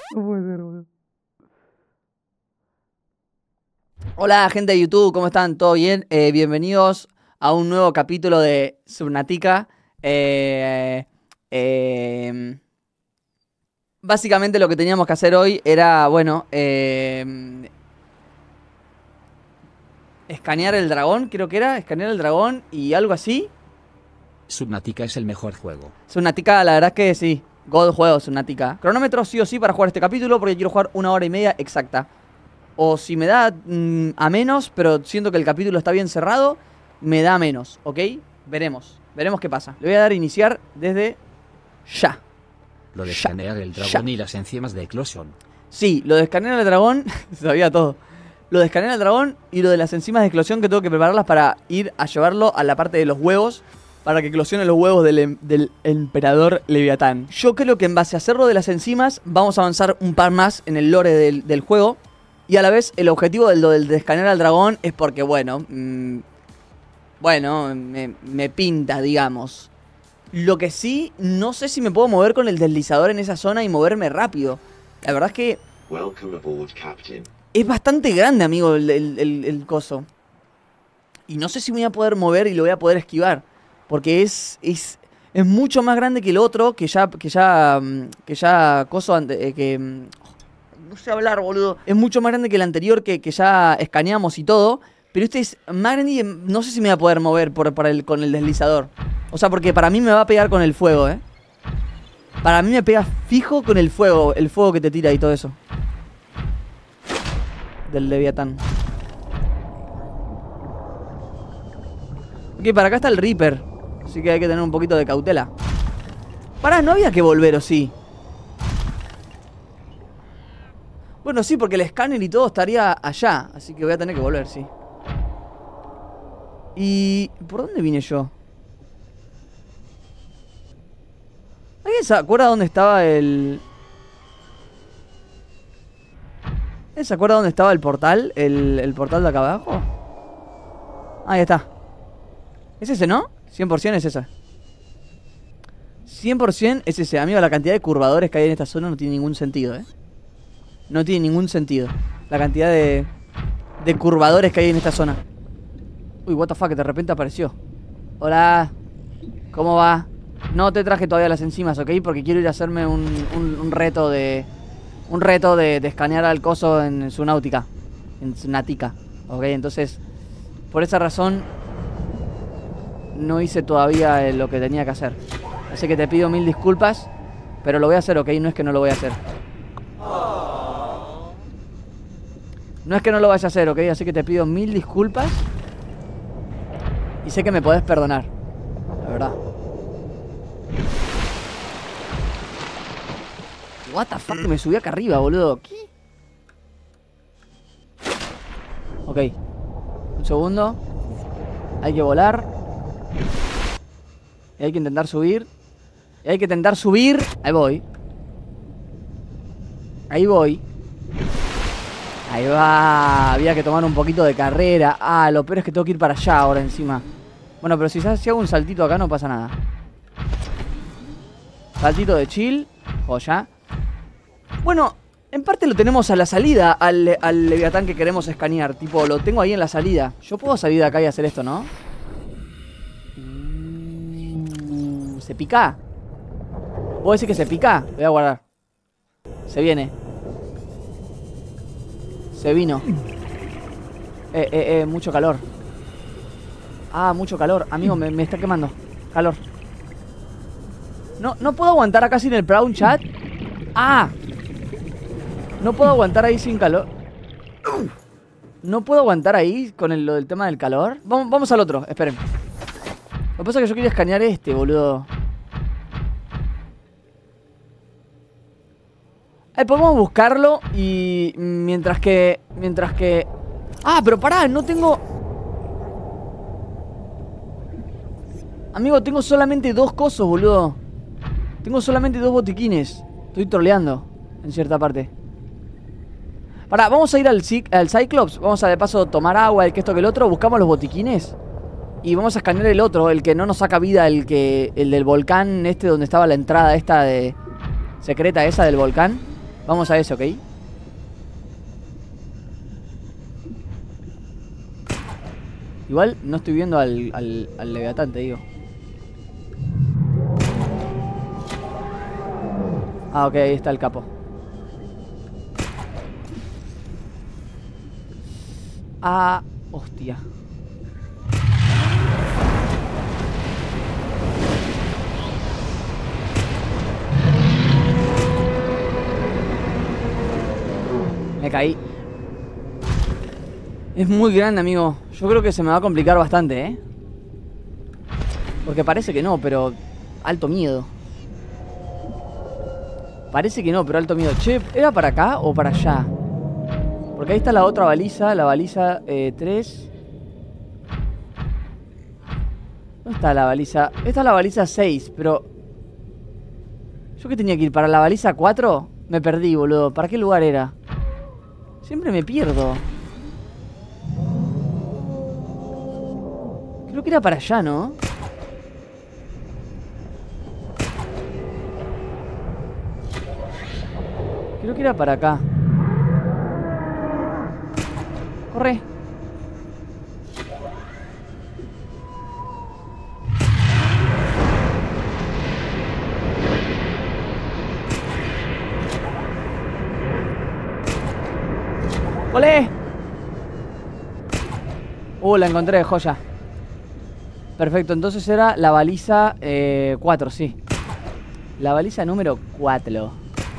No puede ser, boludo. Hola, gente de YouTube, ¿cómo están? ¿Todo bien? Bienvenidos a un nuevo capítulo de Subnautica. Básicamente lo que teníamos que hacer hoy era, bueno, escanear el dragón, creo que era, escanear el dragón y algo así. Subnautica es el mejor juego. Subnautica, la verdad es que sí, God juego Subnautica. Cronómetro sí o sí para jugar este capítulo porque quiero jugar 1 hora y media exacta. O si me da a menos, pero siento que el capítulo está bien cerrado, me da menos, ¿ok? Veremos qué pasa. Le voy a dar a iniciar desde ya. Lo de Ya. escanear el dragón y las enzimas de eclosión. Sí, lo de escanear el dragón, sabía todo. Lo de escanear el dragón y lo de las enzimas de eclosión que tengo que prepararlas para ir a llevarlo a la parte de los huevos, para que eclosionen los huevos del emperador Leviatán. Yo creo que en base a hacerlo de las enzimas, vamos a avanzar un par más en el lore del juego. Y a la vez, el objetivo del de escanear al dragón es porque, bueno, me pinta, digamos. Lo que sí, no sé si me puedo mover con el deslizador en esa zona y moverme rápido. La verdad es que Welcome aboard, Captain. es bastante grande, amigo, el coso. Y no sé si me voy a poder mover y lo voy a poder esquivar. Porque es mucho más grande que el otro, que ya coso, no sé hablar, boludo. Es mucho más grande que el anterior que ya escaneamos y todo. Pero este es más grande y no sé si me voy a poder mover con el deslizador. O sea, porque para mí me va a pegar con el fuego, ¿eh? Para mí me pega fijo con el fuego que te tira y todo eso. Del Leviatán. Ok, para acá está el Reaper. Así que hay que tener un poquito de cautela. Pará, ¿no había que volver o sí? Bueno, sí, porque el escáner y todo estaría allá. Así que voy a tener que volver, sí. ¿Y por dónde vine yo? ¿Alguien se acuerda dónde estaba el...? ¿Alguien se acuerda dónde estaba el portal? ¿El portal de acá abajo? Ahí está. ¿Es ese, no? 100% es ese. 100% es ese. Amigo, la cantidad de curvadores que hay en esta zona no tiene ningún sentido, ¿eh? No tiene ningún sentido. La cantidad de curvadores que hay en esta zona. Uy, what the fuck, de repente apareció. Hola. ¿Cómo va? No te traje todavía las enzimas, ¿ok? Porque quiero ir a hacerme un reto de... Un reto de escanear al coso en Subnautica. En Subnautica, ¿ok? Entonces, por esa razón, no hice todavía lo que tenía que hacer. Así que te pido 1000 disculpas. Pero lo voy a hacer, ¿ok? No es que no lo voy a hacer. No es que no lo vaya a hacer, ¿ok? Así que te pido 1000 disculpas. Y sé que me podés perdonar. La verdad. What the fuck, que me subí acá arriba, boludo. ¿Qué? Ok. Un segundo. Hay que volar. Y hay que intentar subir. Y hay que intentar subir. Ahí voy. Ahí voy. Ahí va. Había que tomar un poquito de carrera. Ah, lo peor es que tengo que ir para allá ahora encima. Bueno, pero si hago un saltito acá no pasa nada. Saltito de chill. Joya. Bueno, en parte lo tenemos a la salida al Leviatán que queremos escanear. Tipo, lo tengo ahí en la salida. Yo puedo salir de acá y hacer esto, ¿no? ¿Se pica? ¿Puedo decir que se pica? Voy a guardar. Se viene. Se vino. Mucho calor. Ah, mucho calor. Amigo, me está quemando. Calor. No puedo aguantar acá sin el brown chat. Ah. No puedo aguantar ahí sin calor. No puedo aguantar ahí con lo del tema del calor. Vamos al otro, esperen. Lo que pasa es que yo quería escanear este, boludo. Podemos buscarlo y mientras que... Ah, pero pará, no tengo... Amigo, tengo solamente 2 cosos, boludo. Tengo solamente 2 botiquines. Estoy troleando, en cierta parte. Pará, vamos a ir al Cyclops. Vamos a de paso tomar agua, el que esto que el otro. Buscamos los botiquines y vamos a escanear el otro, el que no nos saca vida, el del volcán este donde estaba la entrada esta de secreta esa del volcán. Vamos a eso, ¿ok? Igual no estoy viendo al Leviatán, te digo. Ah, ok, ahí está el capo. Ah, hostia. Me caí. Es muy grande, amigo. Yo creo que se me va a complicar bastante, ¿eh? Porque parece que no, pero... alto miedo. Parece que no, pero alto miedo. Che, ¿era para acá o para allá? Porque ahí está la otra baliza. La baliza 3. ¿Dónde está la baliza? Esta es la baliza 6, pero... ¿yo qué tenía que ir? ¿Para la baliza 4? Me perdí, boludo. ¿Para qué lugar era? Siempre me pierdo. Creo que era para allá, ¿no? Creo que era para acá. Corre. ¡Olé! La encontré de joya. Perfecto, entonces era la baliza 4, sí. La baliza número 4.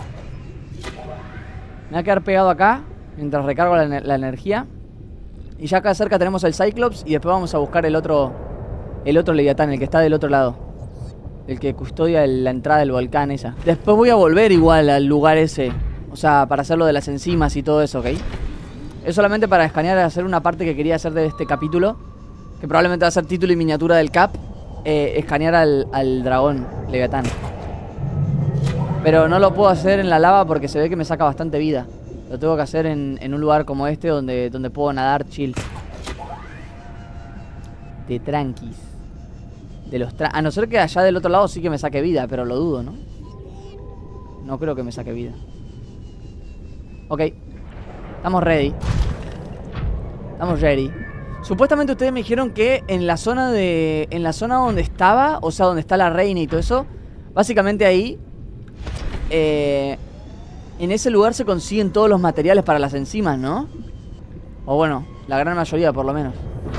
Me va a quedar pegado acá mientras recargo la energía. Y ya acá cerca tenemos el Cyclops. Y después vamos a buscar el otro Leviatán, el que está del otro lado. El que custodia la entrada del volcán esa. Después voy a volver igual al lugar ese. O sea, para hacer lo de las enzimas y todo eso, ¿ok? Es solamente para escanear y hacer una parte que quería hacer de este capítulo, que probablemente va a ser título y miniatura del cap. Escanear al dragón Leviatán. Pero no lo puedo hacer en la lava porque se ve que me saca bastante vida. Lo tengo que hacer en un lugar como este donde puedo nadar chill. De tranquis. A no ser que allá del otro lado sí que me saque vida, pero lo dudo, ¿no? No creo que me saque vida. Ok. Estamos ready. Estamos ready. Supuestamente ustedes me dijeron que en la zona donde estaba, o sea, donde está la reina y todo eso, básicamente ahí, en ese lugar se consiguen todos los materiales para las enzimas, ¿no? O bueno, la gran mayoría por lo menos.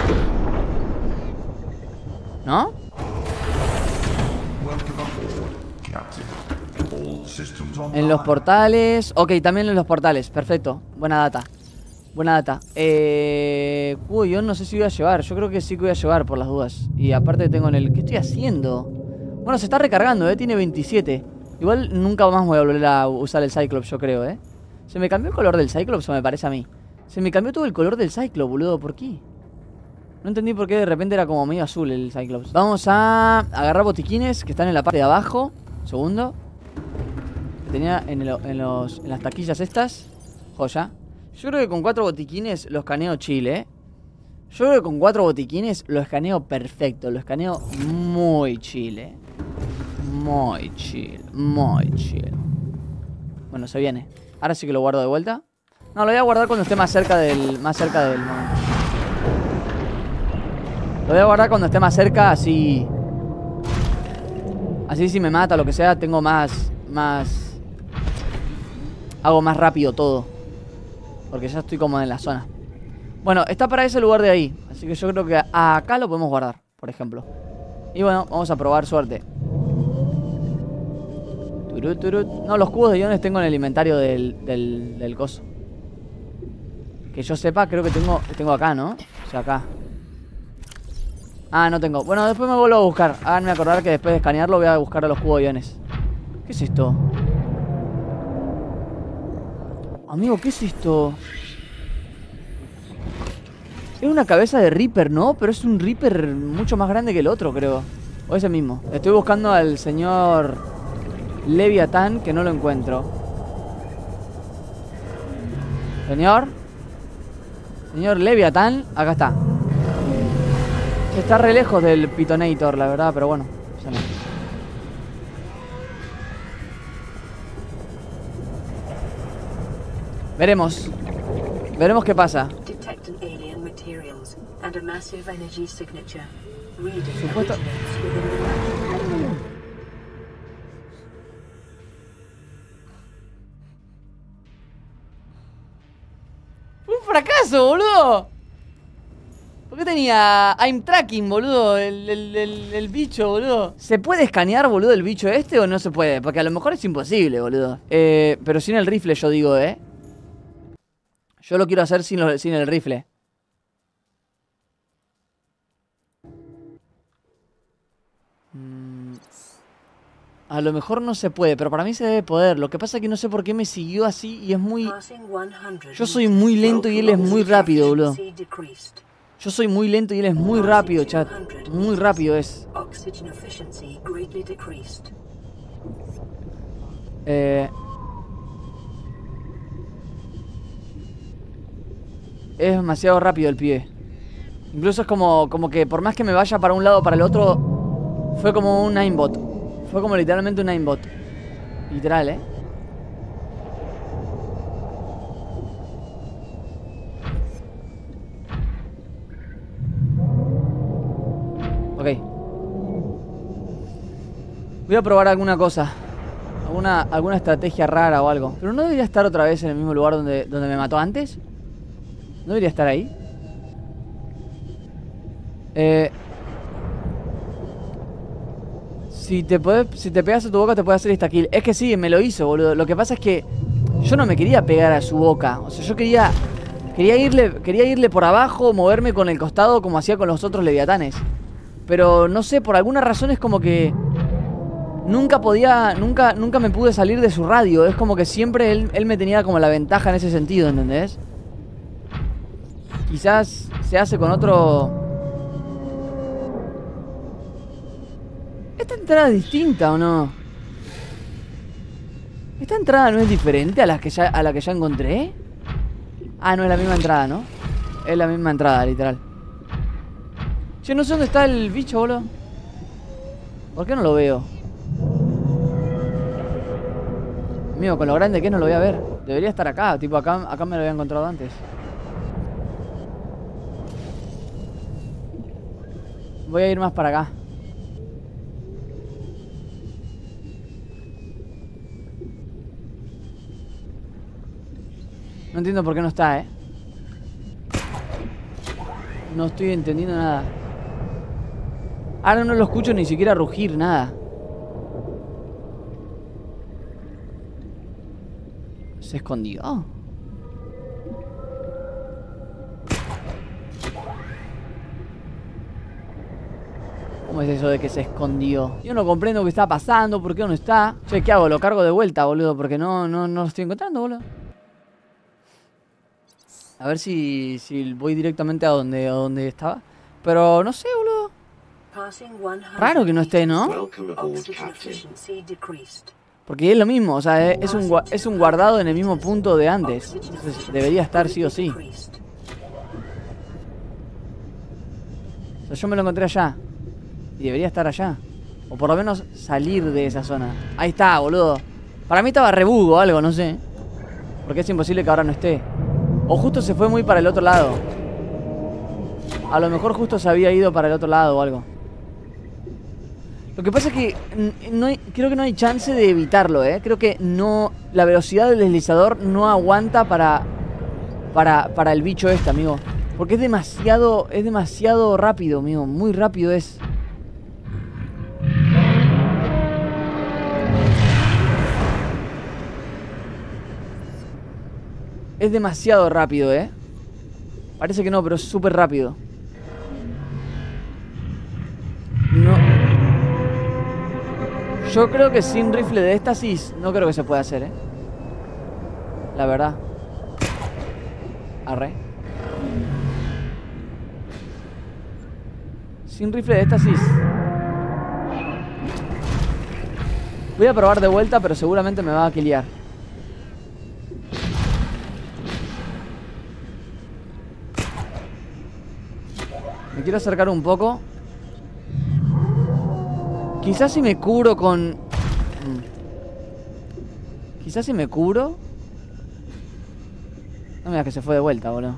¿No? En los portales. Ok, también en los portales, perfecto. Buena data. Buena data. Yo no sé si voy a llevar. Yo creo que sí que voy a llevar por las dudas. Y aparte tengo en el... ¿qué estoy haciendo? Bueno, se está recargando, tiene 27. Igual nunca más voy a volver a usar el Cyclops, yo creo, ¿Se me cambió el color del Cyclops o me parece a mí? Se me cambió todo el color del Cyclops, boludo, ¿por qué? No entendí por qué de repente era como medio azul el Cyclops. Vamos a agarrar botiquines que están en la parte de abajo. Segundo. Que tenía en las taquillas estas. Joya. Yo creo que con 4 botiquines lo escaneo chill, Yo creo que con 4 botiquines lo escaneo perfecto. Lo escaneo muy chill, Muy chill, muy chill. Bueno, se viene. Ahora sí que lo guardo de vuelta. No, lo voy a guardar cuando esté más cerca del momento. Lo voy a guardar cuando esté más cerca, así... así si me mata o lo que sea, tengo más... hago más rápido todo. Porque ya estoy como en la zona. Bueno, está para ese lugar de ahí. Así que yo creo que acá lo podemos guardar, por ejemplo. Y bueno, vamos a probar suerte. No, los cubos de iones tengo en el inventario del coso. Que yo sepa, creo que tengo acá, ¿no? O sea, acá. Ah, no tengo. Bueno, después me vuelvo a buscar. Háganme acordar que después de escanearlo voy a buscar a los cubos de iones. ¿Qué es esto? Amigo, ¿qué es esto? Es una cabeza de Reaper, ¿no? Pero es un Reaper mucho más grande que el otro, creo. O ese mismo. Estoy buscando al señor Leviatán, que no lo encuentro. Señor Leviatán, acá está. Está re lejos del Pitonator, la verdad, pero bueno. Ya no. Veremos. Veremos qué pasa. Detect an alien materials and a massive energy signature. Reading Supuesto- originates within the ¡Fue un fracaso, boludo! ¿Por qué tenía I'm tracking, boludo? El bicho, boludo. ¿Se puede escanear, boludo, el bicho este o no se puede? Porque a lo mejor es imposible, boludo. Pero sin el rifle, yo digo, Yo lo quiero hacer sin el rifle. A lo mejor no se puede, pero para mí se debe poder. Lo que pasa es que no sé por qué me siguió así y es muy... passing 100 Yo soy muy lento y él es muy rápido, boludo. efficiency decreased. Yo soy muy lento y él es muy rápido, chat. Muy rápido es. Oxygen efficiency greatly decreased. Es demasiado rápido el pibe. Incluso es como que por más que me vaya para un lado o para el otro, fue como un aimbot. Fue como literalmente un aimbot. Literal, Ok. Voy a probar alguna cosa. Alguna estrategia rara o algo. Pero no debería estar otra vez en el mismo lugar donde me mató antes. ¿No debería estar ahí? Si te pegas a tu boca te puede hacer esta kill. Es que sí, me lo hizo, boludo. Lo que pasa es que yo no me quería pegar a su boca. O sea, yo quería irle por abajo, moverme con el costado como hacía con los otros leviatanes. Pero no sé, por alguna razón es como que nunca me pude salir de su radio. Es como que siempre él me tenía como la ventaja en ese sentido, ¿entendés? Quizás se hace con otro... ¿Esta entrada es distinta o no? ¿Esta entrada no es diferente a la que ya encontré? Ah, no es la misma entrada, ¿no? Es la misma entrada, literal. Che, no sé dónde está el bicho, boludo. ¿Por qué no lo veo? Amigo, con lo grande que es no lo voy a ver. Debería estar acá, tipo acá me lo había encontrado antes. Voy a ir más para acá. No entiendo por qué no está, No estoy entendiendo nada. Ahora no lo escucho ni siquiera rugir, nada. ¿Se escondió? ¿Cómo es eso de que se escondió? Yo no comprendo qué está pasando, por qué no está. Che, ¿qué hago? Lo cargo de vuelta, boludo, porque no lo estoy encontrando, boludo. A ver si voy directamente a donde estaba. Pero no sé, boludo. Passing 100 Raro que no esté, ¿no? Welcome aboard, Oxygen Captain. efficiency decreased. Porque es lo mismo, o sea, es un guardado en el mismo punto de antes. Entonces debería estar sí o sí. Decreased. O sea, yo me lo encontré allá. Y debería estar allá. O por lo menos salir de esa zona. Ahí está, boludo. Para mí estaba rebugo o algo, no sé. Porque es imposible que ahora no esté. O justo se fue muy para el otro lado. A lo mejor justo se había ido para el otro lado o algo. Lo que pasa es que creo que no hay chance de evitarlo, Creo que no... La velocidad del deslizador no aguanta para el bicho este, amigo. Porque es demasiado rápido, amigo. Muy rápido es. Es demasiado rápido, Parece que no, pero es súper rápido. No. Yo creo que sin rifle de éxtasis no creo que se pueda hacer, La verdad. Arre. Sin rifle de éxtasis. Voy a probar de vuelta, pero seguramente me va a killear. Me quiero acercar un poco. Quizás si me curo con... Quizás si me curo... No me digas que se fue de vuelta, boludo.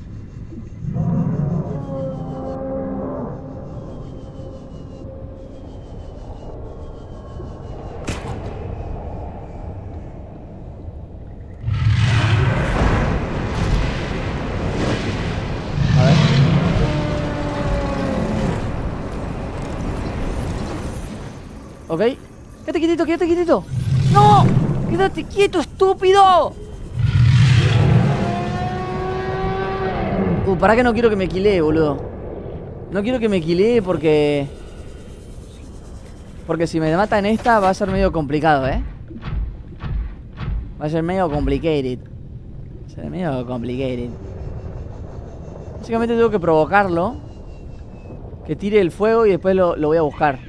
A ver. Ok. Quédate quietito, quédate quietito. ¡No! ¡Quédate quieto, estúpido! Pará que no quiero que me quilee, boludo. No quiero que me quilee porque... Porque si me mata en esta va a ser medio complicado, ¿eh? Va a ser medio complicated. Va a ser medio complicated. Básicamente tengo que provocarlo. Que tire el fuego y después lo voy a buscar.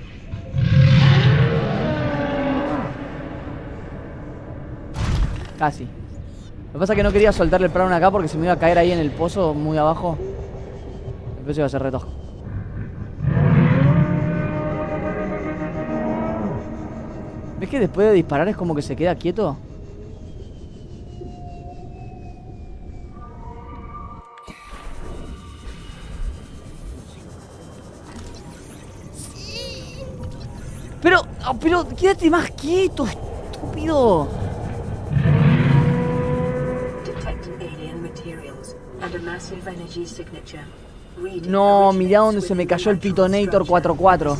Casi. Lo que pasa es que no quería soltarle el prano acá porque se me iba a caer ahí en el pozo muy abajo. Después iba a ser retojo. ¿Ves que después de disparar es como que se queda quieto? Pero quédate más quieto, estúpido. No, mirá dónde se me cayó el Pitonator 4-4.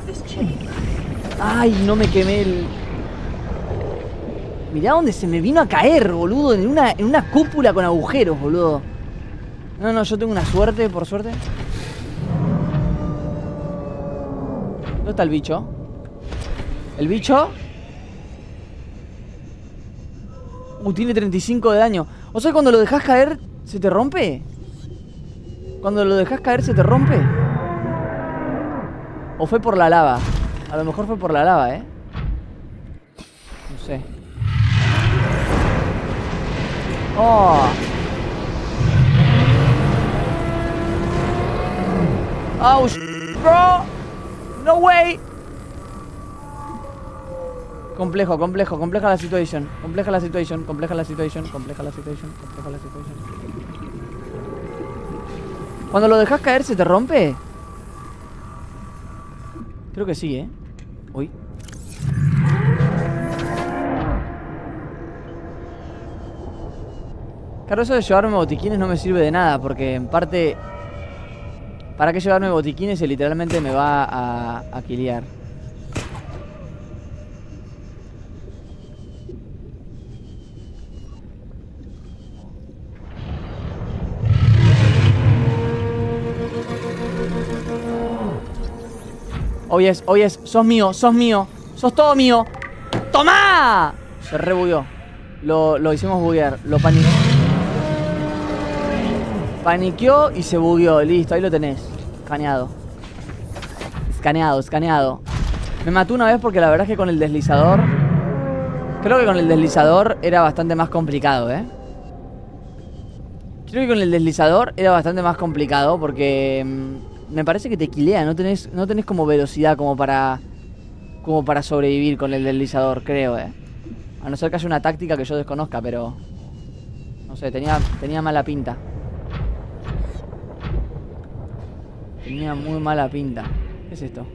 Ay, no me quemé el... Mirá dónde se me vino a caer, boludo. En una cúpula con agujeros, boludo. No, yo tengo una suerte, por suerte. ¿Dónde está el bicho? ¿El bicho? Tiene 35 de daño. O sea, cuando lo dejas caer, ¿se te rompe? Cuando lo dejas caer, ¿se te rompe? ¿O fue por la lava? A lo mejor fue por la lava, ¿eh? No sé. ¡Oh! ¡Oh, bro! ¡No way! Compleja la situación. Compleja la situación. Cuando lo dejas caer, ¿se te rompe? Creo que sí, ¿eh? Uy. Claro, eso de llevarme botiquines no me sirve de nada, porque en parte... ¿Para qué llevarme botiquines si literalmente me va a killear? Oyes, sos mío, sos todo mío. ¡Tomá! Se rebugueó. Lo hicimos buguear, lo paniqueó. Paniqueó y se bugueó, listo, ahí lo tenés. Escaneado. Me mató una vez porque la verdad es que con el deslizador... Creo que con el deslizador era bastante más complicado, ¿eh? Creo que con el deslizador era bastante más complicado porque... me parece que te quilea, no tenés como velocidad como para sobrevivir con el deslizador, creo, A no ser que haya una táctica que yo desconozca, pero... No sé, tenía mala pinta. Tenía muy mala pinta. ¿Qué es esto?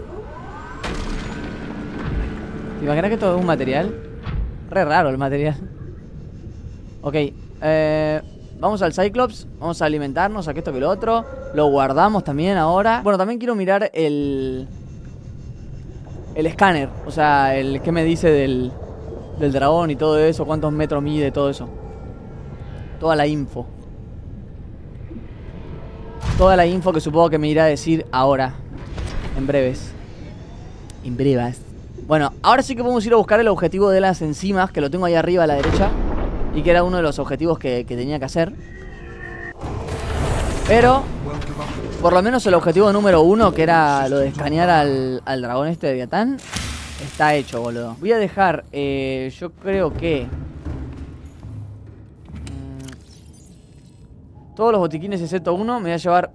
¿Te imaginas que todo es un material? Re raro el material. Ok, vamos al Cyclops, vamos a alimentarnos, a que esto que lo otro. Lo guardamos también ahora. Bueno, también quiero mirar el escáner. O sea, el que me dice del dragón y todo eso. Cuántos metros mide, todo eso. Toda la info. Toda la info que supongo que me irá a decir ahora. En breves. Bueno, ahora sí que podemos ir a buscar el objetivo de las enzimas, que lo tengo ahí arriba a la derecha. Y que era uno de los objetivos que tenía que hacer. Pero por lo menos el objetivo número 1, que era lo de escanear al dragón este de Leviatán, está hecho, boludo. Voy a dejar, yo creo que todos los botiquines excepto uno. Me voy a llevar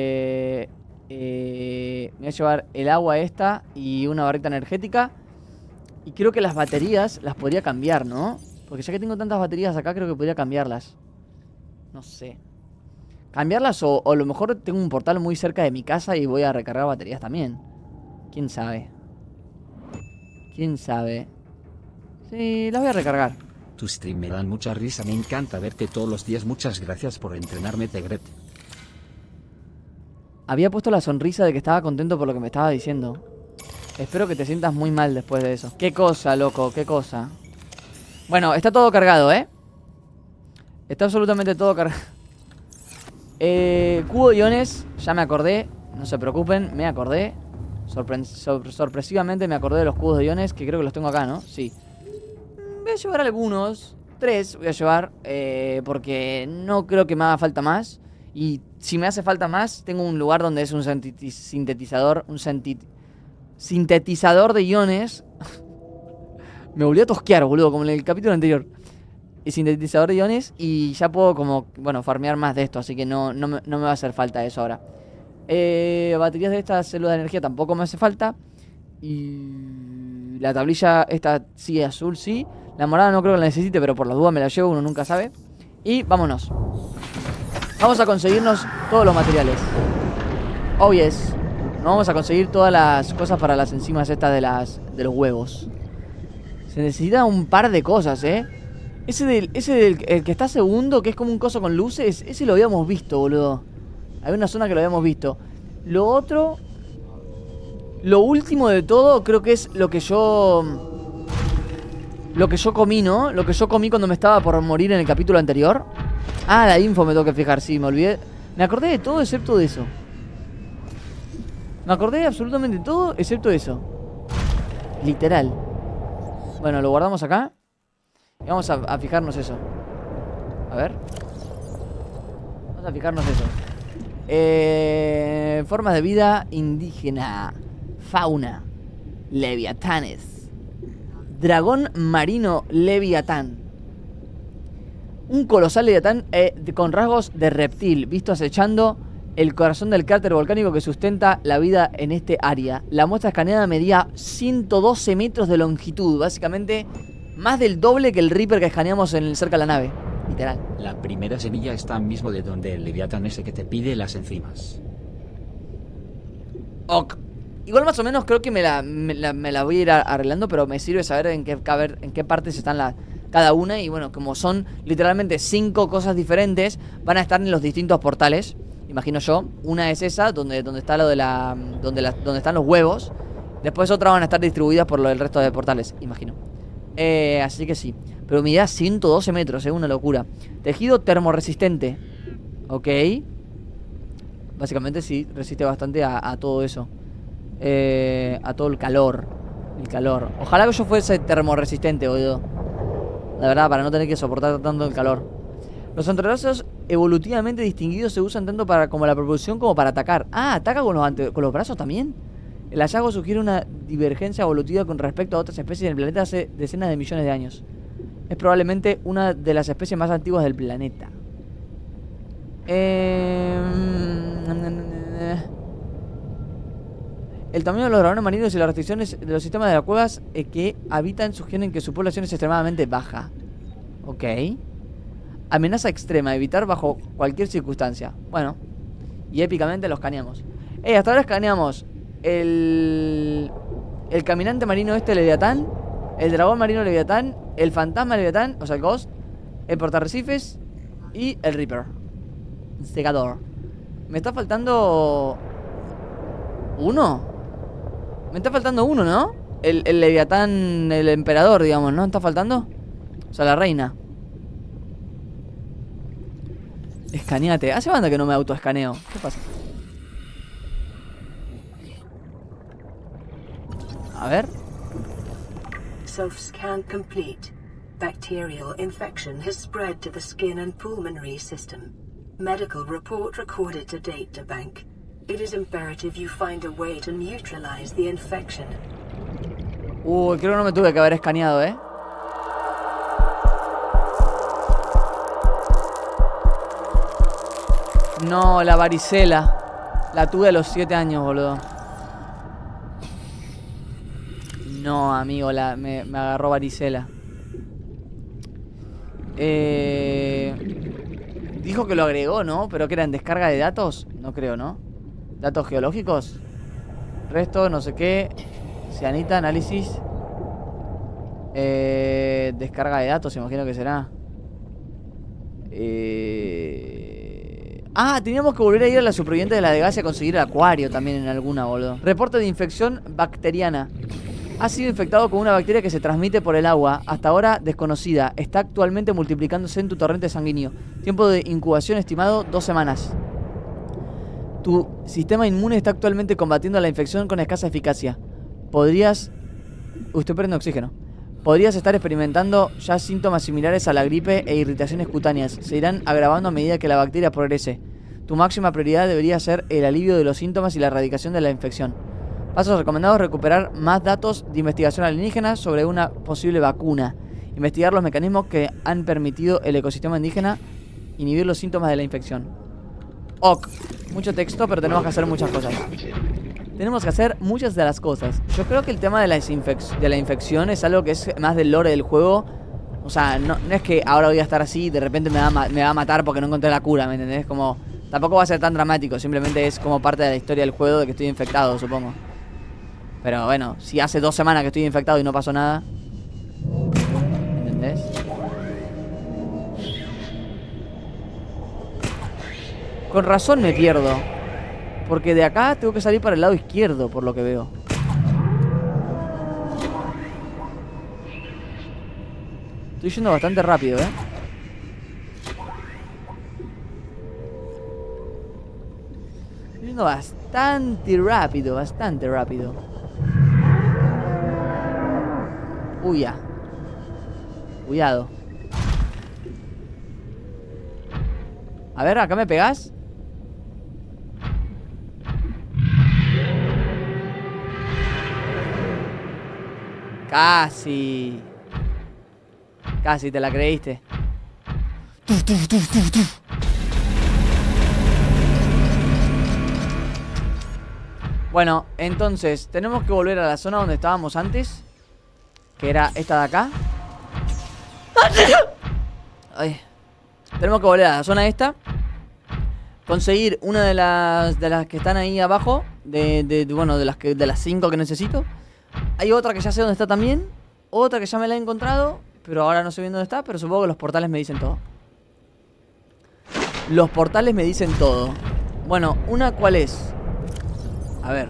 el agua esta y una barrita energética. Y creo que las baterías las podría cambiar, ¿no? Porque ya que tengo tantas baterías acá, creo que podría cambiarlas. No sé. Cambiarlas o a lo mejor tengo un portal muy cerca de mi casa y voy a recargar baterías también. ¿Quién sabe? ¿Quién sabe? Sí, las voy a recargar. Tu stream me dan mucha risa, me encanta verte todos los días, muchas gracias por entrenarme, Tegret. Había puesto la sonrisa de que estaba contento por lo que me estaba diciendo. Espero que te sientas muy mal después de eso. Qué cosa, loco, qué cosa. Bueno, está todo cargado, ¿eh? Está absolutamente todo cargado. Cubo de iones, ya me acordé. No se preocupen, me acordé. Sorpresivamente me acordé de los cubos de iones, que creo que los tengo acá, ¿no? Sí. Voy a llevar algunos. 3 voy a llevar, porque no creo que me haga falta más. Y si me hace falta más, tengo un lugar donde es un sintetizador. Sintetizador de iones. Me volví a tosquear, boludo, como en el capítulo anterior. Y sintetizador de iones. Y ya puedo como, bueno, farmear más de esto. Así que no me va a hacer falta eso ahora. Baterías de esta célula de energía tampoco me hace falta. Y la tablilla esta sí, azul sí. La morada no creo que la necesite, pero por las dudas me la llevo, uno nunca sabe. Y vámonos. Vamos a conseguirnos todos los materiales. Oh yes. Nos vamos a conseguir todas las cosas para las enzimas estas de los huevos. Se necesita un par de cosas, Ese del el que está segundo, que es como un coso con luces, ese lo habíamos visto, boludo. Hay una zona que lo habíamos visto. Lo otro, lo último de todo, creo que es lo que yo comí, ¿no? Lo que yo comí cuando me estaba por morir en el capítulo anterior. Ah, la info me tengo que fijar, sí, me olvidé. Me acordé de todo excepto de eso. Me acordé de absolutamente todo excepto eso. Literal. Bueno, lo guardamos acá. Y vamos a fijarnos eso. A ver. Vamos a fijarnos eso. Formas de vida indígena. Fauna. Leviatanes. Dragón marino leviatán. Un colosal leviatán con rasgos de reptil, visto acechando el corazón del cráter volcánico que sustenta la vida en este área. La muestra escaneada medía 112 metros de longitud, básicamente más del doble que el Reaper que escaneamos cerca de la nave. Literal. La primera semilla está mismo de donde el Leviatán ese que te pide las enzimas. Ok. Igual más o menos creo que me la voy a ir arreglando, pero me sirve saber en qué partes están cada una. Y bueno, como son literalmente 5 cosas diferentes, van a estar en los distintos portales. Imagino yo. Una es esa, donde está lo de donde están los huevos. Después otras van a estar distribuidas por el resto de portales, imagino. Así que sí. Pero medida 112 metros, una locura. Tejido termorresistente. Ok. Básicamente sí, resiste bastante a todo eso. A todo el calor. Ojalá que yo fuese termorresistente, boludo. La verdad, para no tener que soportar tanto el calor. Los antebrazos evolutivamente distinguidos se usan tanto como la propulsión como para atacar. Ah, ¿ataca con los brazos también? El hallazgo sugiere una divergencia evolutiva con respecto a otras especies del planeta hace decenas de millones de años. Es probablemente una de las especies más antiguas del planeta. El tamaño de los dragones marinos y las restricciones de los sistemas de las cuevas que habitan sugieren que su población es extremadamente baja. Ok. Amenaza extrema, evitar bajo cualquier circunstancia. Bueno. Y épicamente lo escaneamos. Hasta ahora escaneamos el caminante marino Leviatán, el dragón marino Leviatán, el fantasma Leviatán, o sea el Ghost, el portarrecifes y el Reaper. Segador. Me está faltando uno. Me está faltando uno, ¿no? El Leviatán, el emperador, digamos, ¿no? ¿Está faltando? O sea, la reina. Escaneate. Hace banda que no me autoescaneo. ¿Qué pasa? A ver. Self-scan complete. Bacterial infection has spread to the skin and pulmonary system. Medical report recorded to databank. It is imperative you find a way to neutralize the infection. Uy, creo que no me tuve que haber escaneado, ¿eh? No, la varicela. La tuve a los 7 años, boludo. No, amigo, me agarró varicela. Dijo Dijo que lo agregó, ¿no? ¿Pero que era en descarga de datos? No creo, ¿no? ¿Datos geológicos? Resto, no sé qué. Cianita, análisis. Descarga de datos, imagino que será. Ah, teníamos que volver a ir a la superviviente de la desgracia a conseguir el acuario también en alguna, boludo. Reporte de infección bacteriana. Ha sido infectado con una bacteria que se transmite por el agua, hasta ahora desconocida. Está actualmente multiplicándose en tu torrente sanguíneo. Tiempo de incubación estimado 2 semanas. Tu sistema inmune está actualmente combatiendo la infección con escasa eficacia. Podrías... Usted prende oxígeno. Podrías estar experimentando ya síntomas similares a la gripe e irritaciones cutáneas. Se irán agravando a medida que la bacteria progrese. Tu máxima prioridad debería ser el alivio de los síntomas y la erradicación de la infección. Pasos recomendados: recuperar más datos de investigación alienígena sobre una posible vacuna. Investigar los mecanismos que han permitido el ecosistema indígena inhibir los síntomas de la infección. Ok. Mucho texto, pero tenemos que hacer muchas cosas. Tenemos que hacer muchas de las cosas. Yo creo que el tema de la infección es algo que es más del lore del juego. O sea, no es que ahora voy a estar así y de repente me va a matar porque no encontré la cura, ¿me entendés? Como, tampoco va a ser tan dramático. Simplemente es como parte de la historia del juego de que estoy infectado, supongo. Pero bueno, si hace 2 semanas que estoy infectado y no pasó nada, ¿entendés? Con razón me pierdo, porque de acá tengo que salir para el lado izquierdo, por lo que veo. Estoy yendo bastante rápido, ¿eh? Estoy yendo bastante rápido, bastante rápido. Uy, ya. Cuidado. A ver, ¿acá me pegás? Casi. Casi te la creíste. Bueno, entonces tenemos que volver a la zona donde estábamos antes, que era esta de acá. Ay. Tenemos que volver a la zona esta, conseguir una de las que están ahí abajo, bueno, de las 5 que necesito. Hay otra que ya sé dónde está también. Otra que ya me la he encontrado, pero ahora no sé bien dónde está. Pero supongo que los portales me dicen todo. Los portales me dicen todo. Bueno, ¿una cuál es? A ver.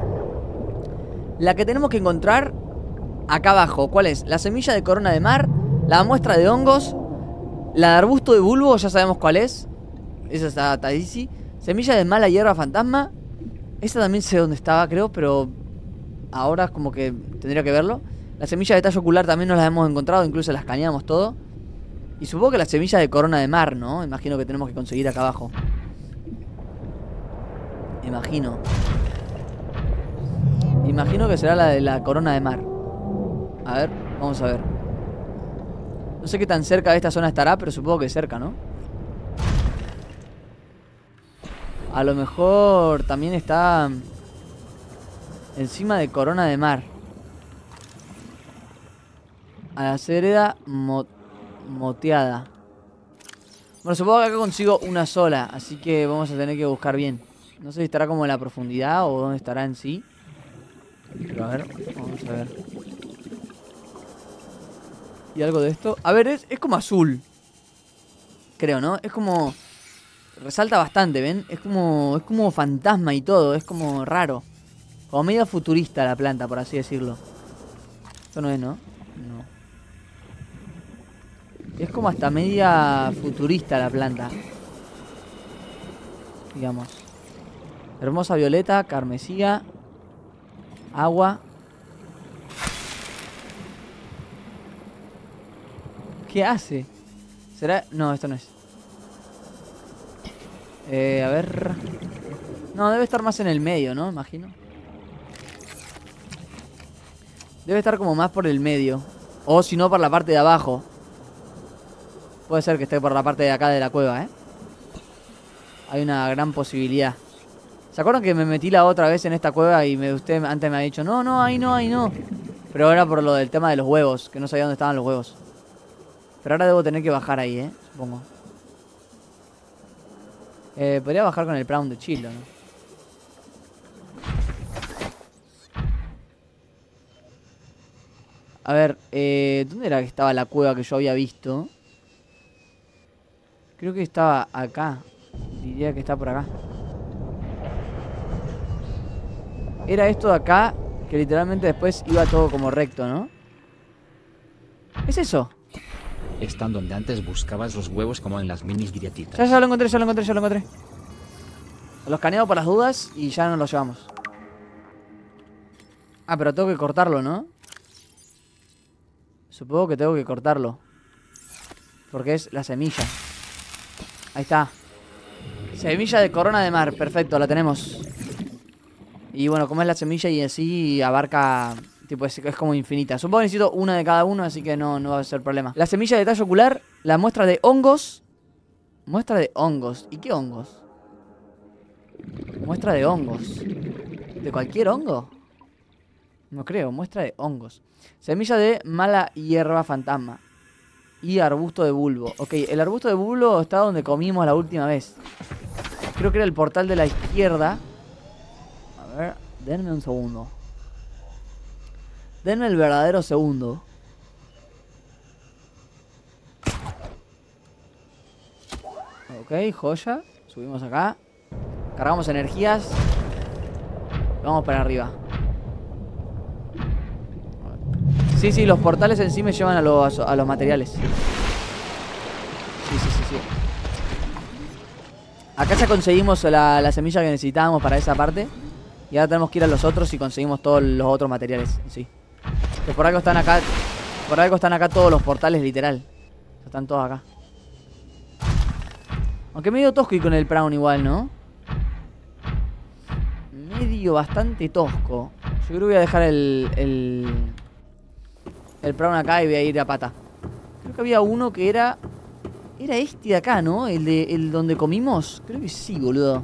La que tenemos que encontrar acá abajo, ¿cuál es? La semilla de corona de mar, la muestra de hongos, la de arbusto de bulbo, ya sabemos cuál es. Esa está easy. Semilla de mala hierba fantasma. Esa también sé dónde estaba, creo, pero ahora es como que tendría que verlo. La semilla de tallo ocular también nos la hemos encontrado, incluso la escaneamos todo. Y supongo que la semilla de corona de mar, ¿no? Imagino que tenemos que conseguir acá abajo. Imagino que será la de la corona de mar. A ver, vamos a ver. No sé qué tan cerca de esta zona estará, pero supongo que cerca, ¿no? A lo mejor también está encima de corona de mar. A la cereda moteada. Bueno, supongo que acá consigo una sola, así que vamos a tener que buscar bien. No sé si estará como en la profundidad o dónde estará en sí. Pero a ver, vamos a ver. ¿Y algo de esto? A ver, es como azul. Creo, ¿no? Es como... Resalta bastante, ¿ven? Es como fantasma y todo. Es como raro. Como medio futurista la planta, por así decirlo. Esto no es, ¿no? No. Es como hasta media futurista la planta, digamos. Hermosa violeta, carmesía, agua. ¿Qué hace? ¿Será? No, esto no es. A ver. No, debe estar más en el medio, ¿no? Imagino. Debe estar como más por el medio. O si no, por la parte de abajo. Puede ser que esté por la parte de acá de la cueva, ¿eh? Hay una gran posibilidad. ¿Se acuerdan que me metí la otra vez en esta cueva y usted antes me ha dicho no, ahí no, ahí no? Pero era por lo del tema de los huevos, que no sabía dónde estaban los huevos. Pero ahora debo tener que bajar ahí, supongo. Podría bajar con el Prawn de Chilo, ¿no? A ver, ¿dónde era que estaba la cueva que yo había visto? Creo que estaba acá. Diría que está por acá. Era esto de acá, que literalmente después iba todo como recto, ¿no? ¿Es eso? Están donde antes buscabas los huevos como en las minis grietitas. Ya lo encontré, ya lo encontré. Lo escaneo por las dudas y ya nos lo llevamos. Ah, pero tengo que cortarlo, ¿no? Supongo que tengo que cortarlo. Porque es la semilla. Ahí está. Semilla de corona de mar, perfecto, la tenemos. Y bueno, como es la semilla y así abarca... Tipo, es como infinita. Supongo que necesito una de cada uno, así que no va a ser problema. La semilla de tallo ocular, la muestra de hongos. Muestra de hongos. ¿Y qué hongos? Muestra de hongos. ¿De cualquier hongo? No creo, muestra de hongos. Semilla de mala hierba fantasma. Y arbusto de bulbo. Ok, el arbusto de bulbo está donde comimos la última vez. Creo que era el portal de la izquierda. A ver, denme un segundo. Denme el verdadero segundo. Ok, joya. Subimos acá. Cargamos energías. Vamos para arriba. Sí, los portales en sí me llevan a los materiales. Sí. Acá ya conseguimos la semilla que necesitábamos para esa parte. Y ahora tenemos que ir a los otros y conseguimos todos los otros materiales. Sí. Que por algo están acá. Por algo están acá todos los portales, literal. Están todos acá. Aunque medio tosco y con el Prawn igual, ¿no? Medio bastante tosco. Yo creo que voy a dejar el Prawn acá y voy a ir a pata. Creo que había uno que era... Era este de acá, ¿no? El donde comimos. Creo que sí, boludo.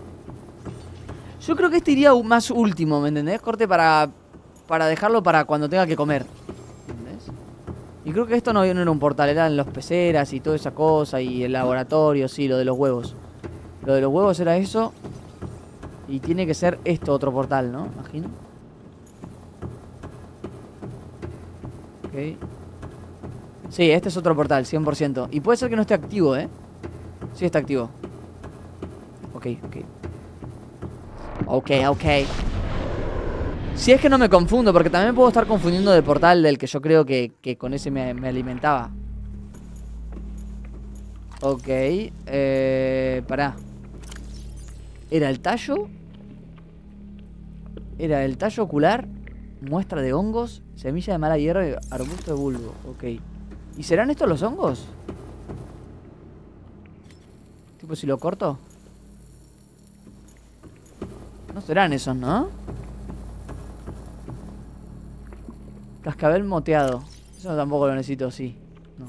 Yo creo que este iría más último, ¿me entendés? Corte para dejarlo para cuando tenga que comer. ¿Entendés? Y creo que esto no era un portal, eran los peceras y toda esa cosa. Y el laboratorio, sí, lo de los huevos. Lo de los huevos era eso. Y tiene que ser esto otro portal, ¿no? Imagino. Ok. Sí, este es otro portal, 100%. Y puede ser que no esté activo, ¿eh? Sí está activo. Ok. Si es que no me confundo, porque también puedo estar confundiendo del portal del que yo creo que con ese me alimentaba. Ok. Pará. ¿Era el tallo? ¿Era el tallo ocular? Muestra de hongos. Semilla de mala hierba y arbusto de bulbo. Ok. ¿Y serán estos los hongos? Tipo, si lo corto. No serán esos, ¿no? Cascabel moteado. Eso tampoco lo necesito, sí. No.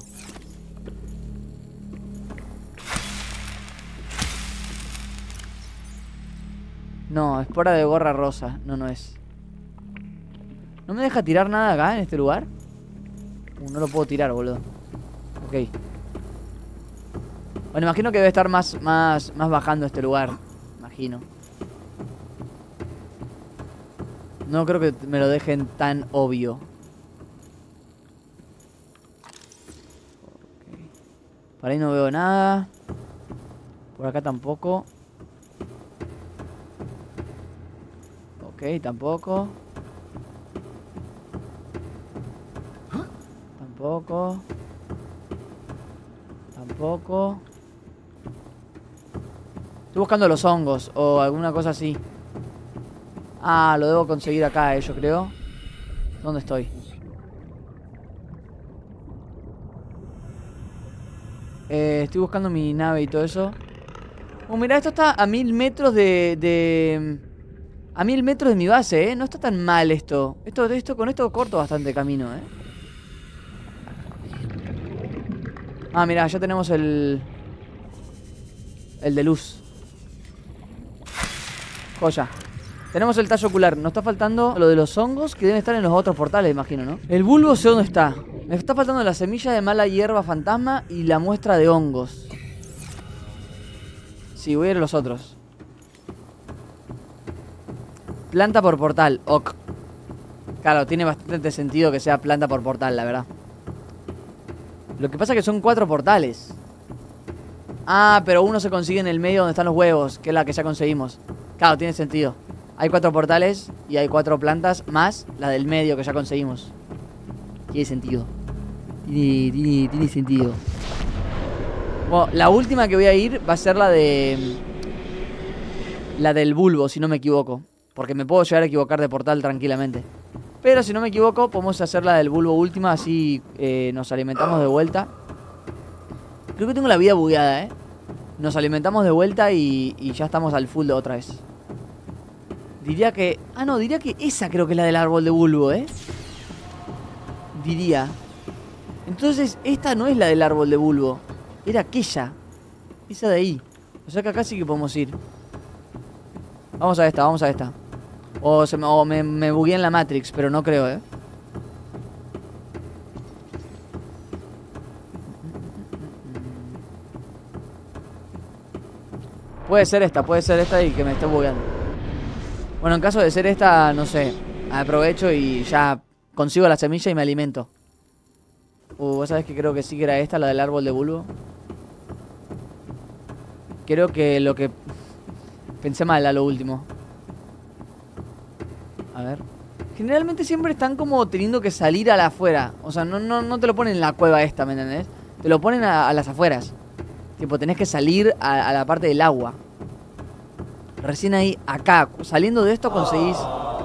No, espora de gorra rosa. No es. ¿No me deja tirar nada acá en este lugar? No lo puedo tirar, boludo. Ok. Bueno, imagino que debe estar más bajando este lugar. Imagino. No creo que me lo dejen tan obvio. Okay. Por ahí no veo nada. Por acá tampoco. Ok, tampoco. Tampoco. Estoy buscando los hongos o alguna cosa así. Ah, lo debo conseguir acá, yo creo. ¿Dónde estoy? Estoy buscando mi nave y todo eso. Mira, esto está a 1000 metros a 1000 metros de mi base, ¿eh? No está tan mal esto. Con esto corto bastante camino, ¿eh? Ah, mira, ya tenemos el de luz. Joya. Tenemos el tallo ocular. Nos está faltando lo de los hongos que deben estar en los otros portales, imagino, ¿no? El bulbo sé dónde está. Me está faltando la semilla de mala hierba fantasma y la muestra de hongos. Sí, voy a ir a los otros. Planta por portal, ok. Claro, tiene bastante sentido que sea planta por portal, la verdad. Lo que pasa es que son 4 portales. Ah, pero uno se consigue en el medio donde están los huevos, que es la que ya conseguimos. Claro, tiene sentido. Hay 4 portales y hay 4 plantas más la del medio que ya conseguimos. Tiene sentido. Tiene sentido. Bueno, la última que voy a ir va a ser la de... La del bulbo, si no me equivoco. Porque me puedo llegar a equivocar de portal tranquilamente. Pero si no me equivoco, podemos hacer la del bulbo última. Así nos alimentamos de vuelta. Creo que tengo la vida bugueada, ¿eh? Nos alimentamos de vuelta y ya estamos al full de otra vez. Diría que... Ah, no, diría que esa creo que es la del árbol de bulbo, ¿eh? Diría. Entonces, esta no es la del árbol de bulbo. Era aquella. Esa de ahí. O sea que acá sí que podemos ir. Vamos a esta, vamos a esta. O me bugueé en la Matrix, pero no creo, ¿eh? Puede ser esta y que me esté bugueando. Bueno, en caso de ser esta, no sé. Aprovecho y ya consigo la semilla y me alimento. ¿Vos sabés que creo que sí que era esta, la del árbol de bulbo? Creo que lo que... Pensé mal a lo último. A ver. Generalmente siempre están como teniendo que salir a la afuera. O sea, no te lo ponen en la cueva esta, ¿me entendés? Te lo ponen a las afueras. Tipo, tenés que salir a la parte del agua. Recién ahí, acá. Saliendo de esto conseguís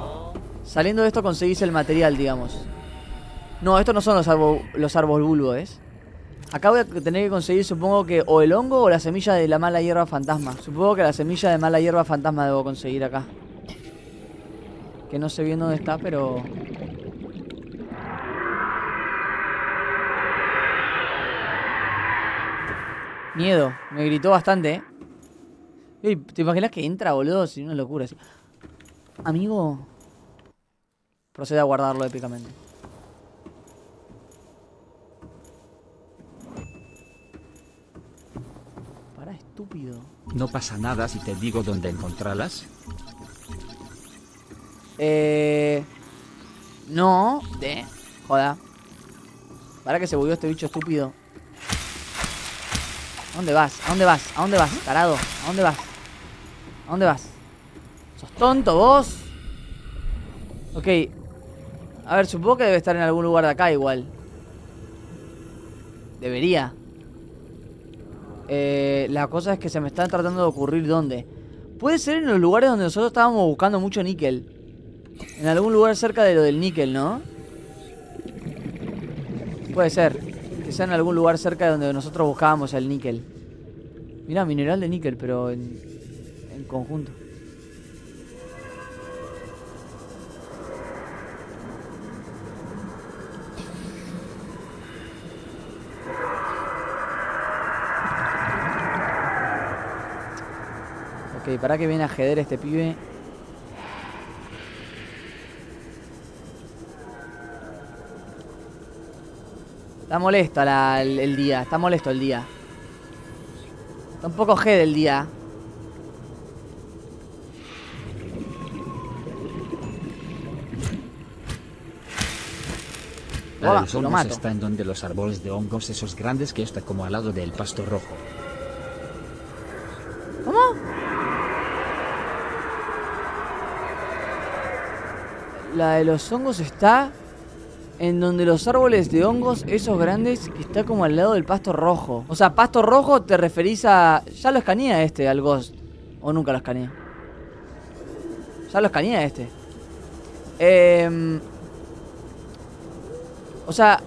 el material, digamos. No, estos no son los árboles bulbo, ¿ves? Acá voy a tener que conseguir, supongo que o el hongo o la semilla de la mala hierba fantasma. Supongo que la semilla de mala hierba fantasma debo conseguir acá. Que no sé bien dónde está, pero... Miedo, me gritó bastante, ¿eh? Ey, ¿te imaginas que entra, boludo? Si una locura así. Amigo. Procede a guardarlo épicamente. Pará, estúpido. No pasa nada si te digo dónde encontrarlas. No. Joda. Para que se volvió este bicho estúpido. ¿A dónde vas? ¿A dónde vas? ¿A dónde vas, tarado? ¿A dónde vas? ¿A dónde vas? ¿Sos tonto vos? Ok. A ver, supongo que debe estar en algún lugar de acá igual. Debería. La cosa es que se me está tratando de ocurrir dónde. Puede ser en los lugares donde nosotros estábamos buscando mucho níquel. En algún lugar cerca de lo del níquel, ¿no? Puede ser. Que sea en algún lugar cerca de donde nosotros buscábamos el níquel. Mirá, mineral de níquel, pero en conjunto. Ok, para que viene a jeder este pibe. Está molesto el día, está molesto el día. Está un poco jede el día. La de los lo hongos mato. está en donde los árboles de hongos esos grandes que está como al lado del pasto rojo. ¿Cómo? La de los hongos está en donde los árboles de hongos, esos grandes, que está como al lado del pasto rojo. O sea, pasto rojo te referís a... Ya lo escanea este, al Ghost. O nunca lo escanea. Ya lo escanea este. O sea...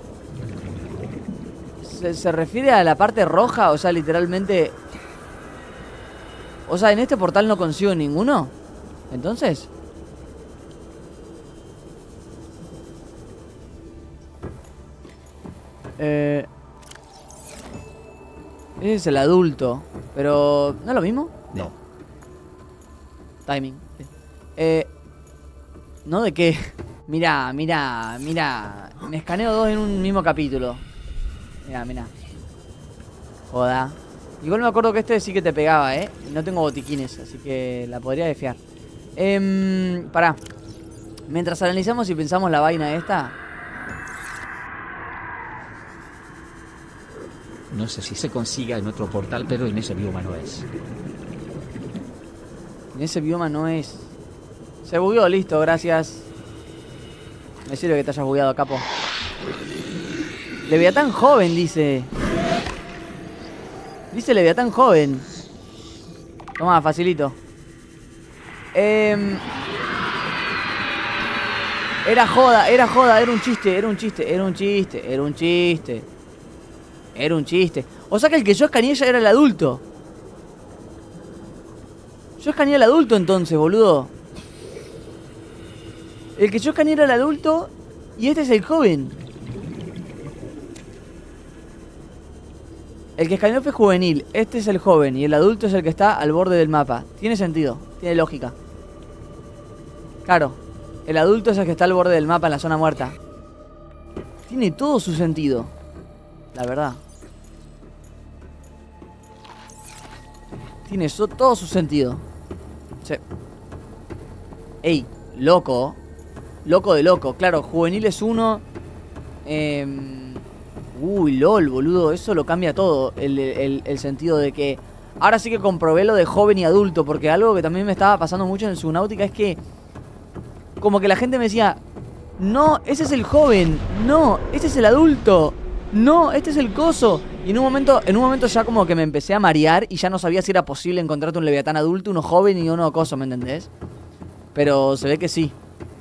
¿Se refiere a la parte roja? O sea, literalmente... O sea, en este portal no consigo ninguno. Entonces... Ese es el adulto. Pero... ¿no es lo mismo? No. Timing. ¿No de qué? Mirá. Me escaneo 2 en un mismo capítulo. Mirá. Joda. Igual me acuerdo que este sí que te pegaba, ¿eh? No tengo botiquines, así que la podría desfiar. Pará. Mientras analizamos y pensamos la vaina esta. No sé si se consiga en otro portal, pero en ese bioma no es. En ese bioma no es. Se bugueó, listo, gracias. Me sirve que te hayas bugueado, capo. Leviatán joven, dice. Dice Leviatán joven. Toma, facilito. Era joda, era un chiste, era un chiste, era un chiste, era un chiste. Era un chiste. O sea que el que yo escaneé ya era el adulto. Yo escaneé al adulto entonces, boludo. El que yo escaneé era el adulto y este es el joven. El que escaneó fue juvenil, este es el joven y el adulto es el que está al borde del mapa. Tiene sentido, tiene lógica. Claro, el adulto es el que está al borde del mapa en la zona muerta. Tiene todo su sentido, la verdad. Tiene todo su sentido. Sí. Ey, loco. Loco de loco. Claro, juvenil es uno. Uy, lol, boludo. Eso lo cambia todo. El sentido de que... Ahora sí que comprobé lo de joven y adulto. Porque algo que también me estaba pasando mucho en Subnautica es que... Como que la gente me decía... No, ese es el joven. No, este es el adulto. No, este es el coso. Y en un momento ya como que me empecé a marear y ya no sabía si era posible encontrarte un Leviatán adulto, uno joven y uno coso, ¿me entendés? Pero se ve que sí.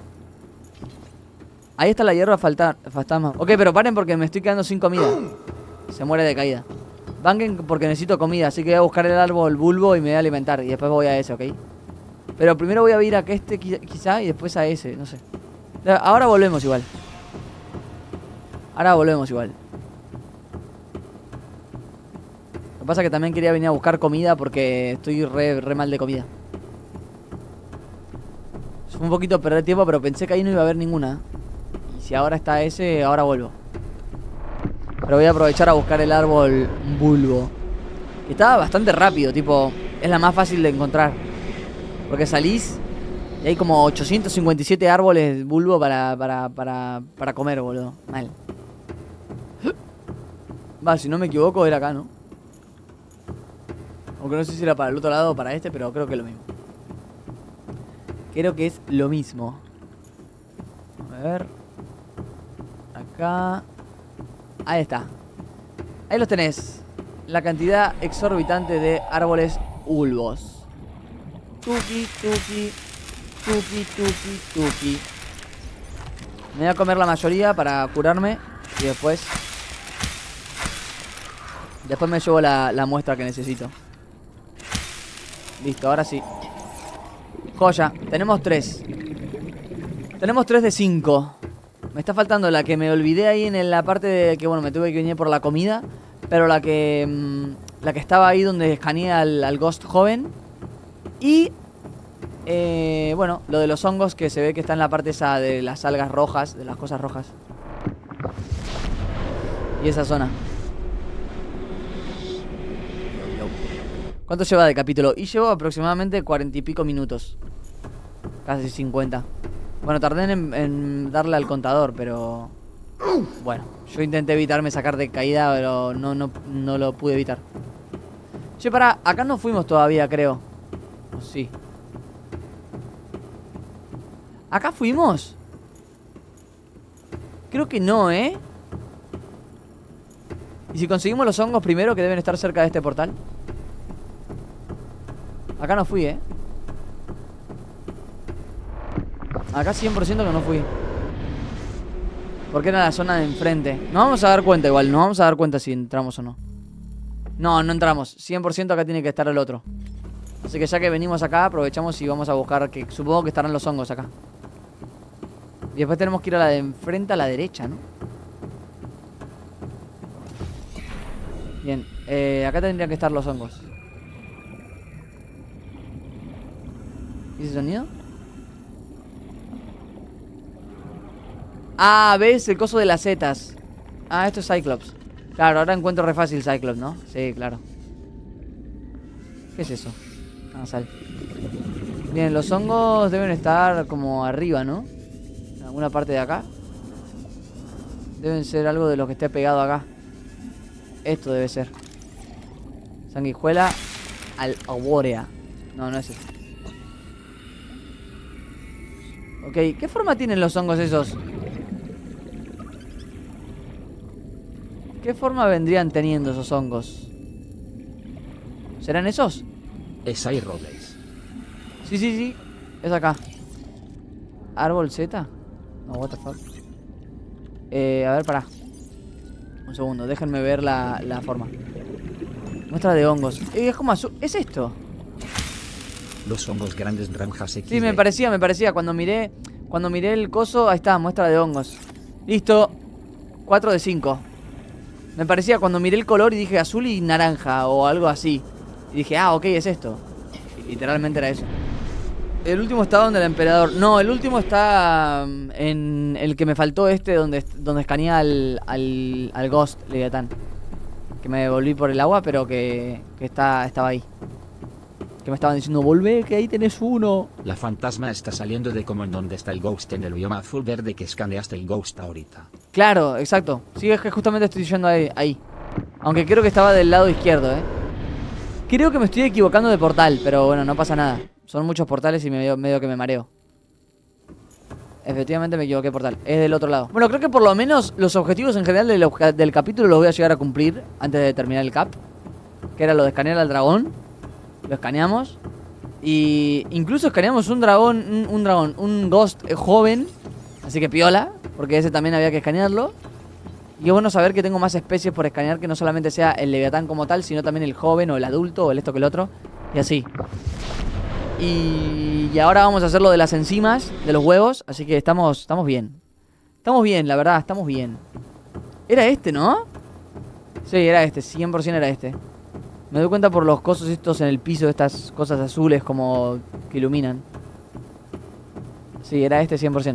Ahí está la hierba fantasma. Ok, pero paren porque me estoy quedando sin comida. Se muere de caída. Banquen porque necesito comida, así que voy a buscar el árbol bulbo y me voy a alimentar. Y después voy a ese, ¿ok? Pero primero voy a ir a este quizá y después a ese, no sé. Ahora volvemos igual. Ahora volvemos igual. Lo que pasa es que también quería venir a buscar comida porque estoy re mal de comida. Fue un poquito perder tiempo, pero pensé que ahí no iba a haber ninguna. Y si ahora está ese, ahora vuelvo. Pero voy a aprovechar a buscar el árbol bulbo. Que estaba bastante rápido, tipo, es la más fácil de encontrar. Porque salís y hay como 857 árboles bulbo para comer, boludo. Mal. Va, si no me equivoco era acá, ¿no? Aunque no sé si era para el otro lado o para este, pero creo que es lo mismo. Creo que es lo mismo. A ver. Acá. Ahí está. Ahí los tenés. La cantidad exorbitante de árboles bulbos. Tuki, tuki. Tuki, tuki, tuki. Me voy a comer la mayoría para curarme. Y después... Después me llevo la muestra que necesito. Listo, ahora sí. Joya, tenemos 3. Tenemos 3 de 5. Me está faltando la que me olvidé ahí en la parte de que, bueno, me tuve que venir por la comida. Pero la que estaba ahí donde escaneé al Ghost joven. Y, bueno, lo de los hongos que se ve que está en la parte esa de las algas rojas, de las cosas rojas. Y esa zona. ¿Cuánto lleva de capítulo? Y llevo aproximadamente 40 y pico minutos. Casi 50. Bueno, tardé en darle al contador, pero... Bueno, yo intenté evitarme sacar de caída, pero no lo pude evitar. Che, pará, acá no fuimos todavía, creo. ¿O sí? ¿Acá fuimos? Creo que no, ¿eh? ¿Y si conseguimos los hongos primero, que deben estar cerca de este portal? Acá no fui, ¿eh? Acá 100% que no fui. Porque era la zona de enfrente. Nos vamos a dar cuenta igual. Nos vamos a dar cuenta si entramos o no. No, no entramos. 100% acá tiene que estar el otro. Así que ya que venimos acá, aprovechamos y vamos a buscar, que supongo que estarán los hongos acá. Y después tenemos que ir a la de enfrente, a la derecha, ¿no? Bien, acá tendrían que estar los hongos. ¿Y ese sonido? Ah, ¿ves? El coso de las setas. Ah, esto es Cyclops. Claro, ahora encuentro re fácil Cyclops, ¿no? Sí, claro. ¿Qué es eso? Ah, sal. Bien, los hongos deben estar como arriba, ¿no? En alguna parte de acá. Deben ser algo de lo que esté pegado acá. Esto debe ser. Sanguijuela albórea. No, no es eso. Ok, ¿qué forma tienen los hongos esos? ¿Qué forma vendrían teniendo esos hongos? ¿Serán esos? Es ahí, Robles. Sí, sí, sí. Es acá. ¿Árbol Z? No, what the fuck. A ver, pará. Un segundo, déjenme ver la forma. Muestra de hongos. Es como azul. ¿Es esto? Los hongos grandes naranjas XD. Sí, me parecía. Cuando miré el coso, ahí está, muestra de hongos. Listo. 4 de 5. Me parecía cuando miré el color y dije azul y naranja o algo así. Y dije, ah, ok, es esto. Y literalmente era eso. El último está donde el emperador. No, el último está en el que me faltó donde escaneé al Ghost Leviatán. Que me volví por el agua, pero que estaba ahí. Que me estaban diciendo, volvé, que ahí tenés uno. La fantasma está saliendo de como en donde está el Ghost en el bioma azul verde que escaneaste el Ghost ahorita. Claro, exacto. Sí, es que justamente estoy yendo ahí. Aunque creo que estaba del lado izquierdo, Creo que me estoy equivocando de portal, pero bueno, no pasa nada. Son muchos portales y medio que me mareo. Efectivamente me equivoqué de portal. Es del otro lado. Bueno, creo que por lo menos los objetivos en general del capítulo los voy a llegar a cumplir antes de terminar el cap. Que era lo de escanear al dragón. Lo escaneamos. Y incluso escaneamos un Ghost joven. Así que piola, porque ese también había que escanearlo. Y es bueno saber que tengo más especies por escanear, que no solamente sea el Leviatán como tal, sino también el joven o el adulto o el esto que el otro. Y así. Y ahora vamos a hacer lo de las enzimas, de los huevos. Así que estamos bien. Estamos bien, la verdad, estamos bien. Era este, ¿no? Sí, era este, 100% era este. Me doy cuenta por los cosos estos en el piso, estas cosas azules como que iluminan. Sí, era este 100%.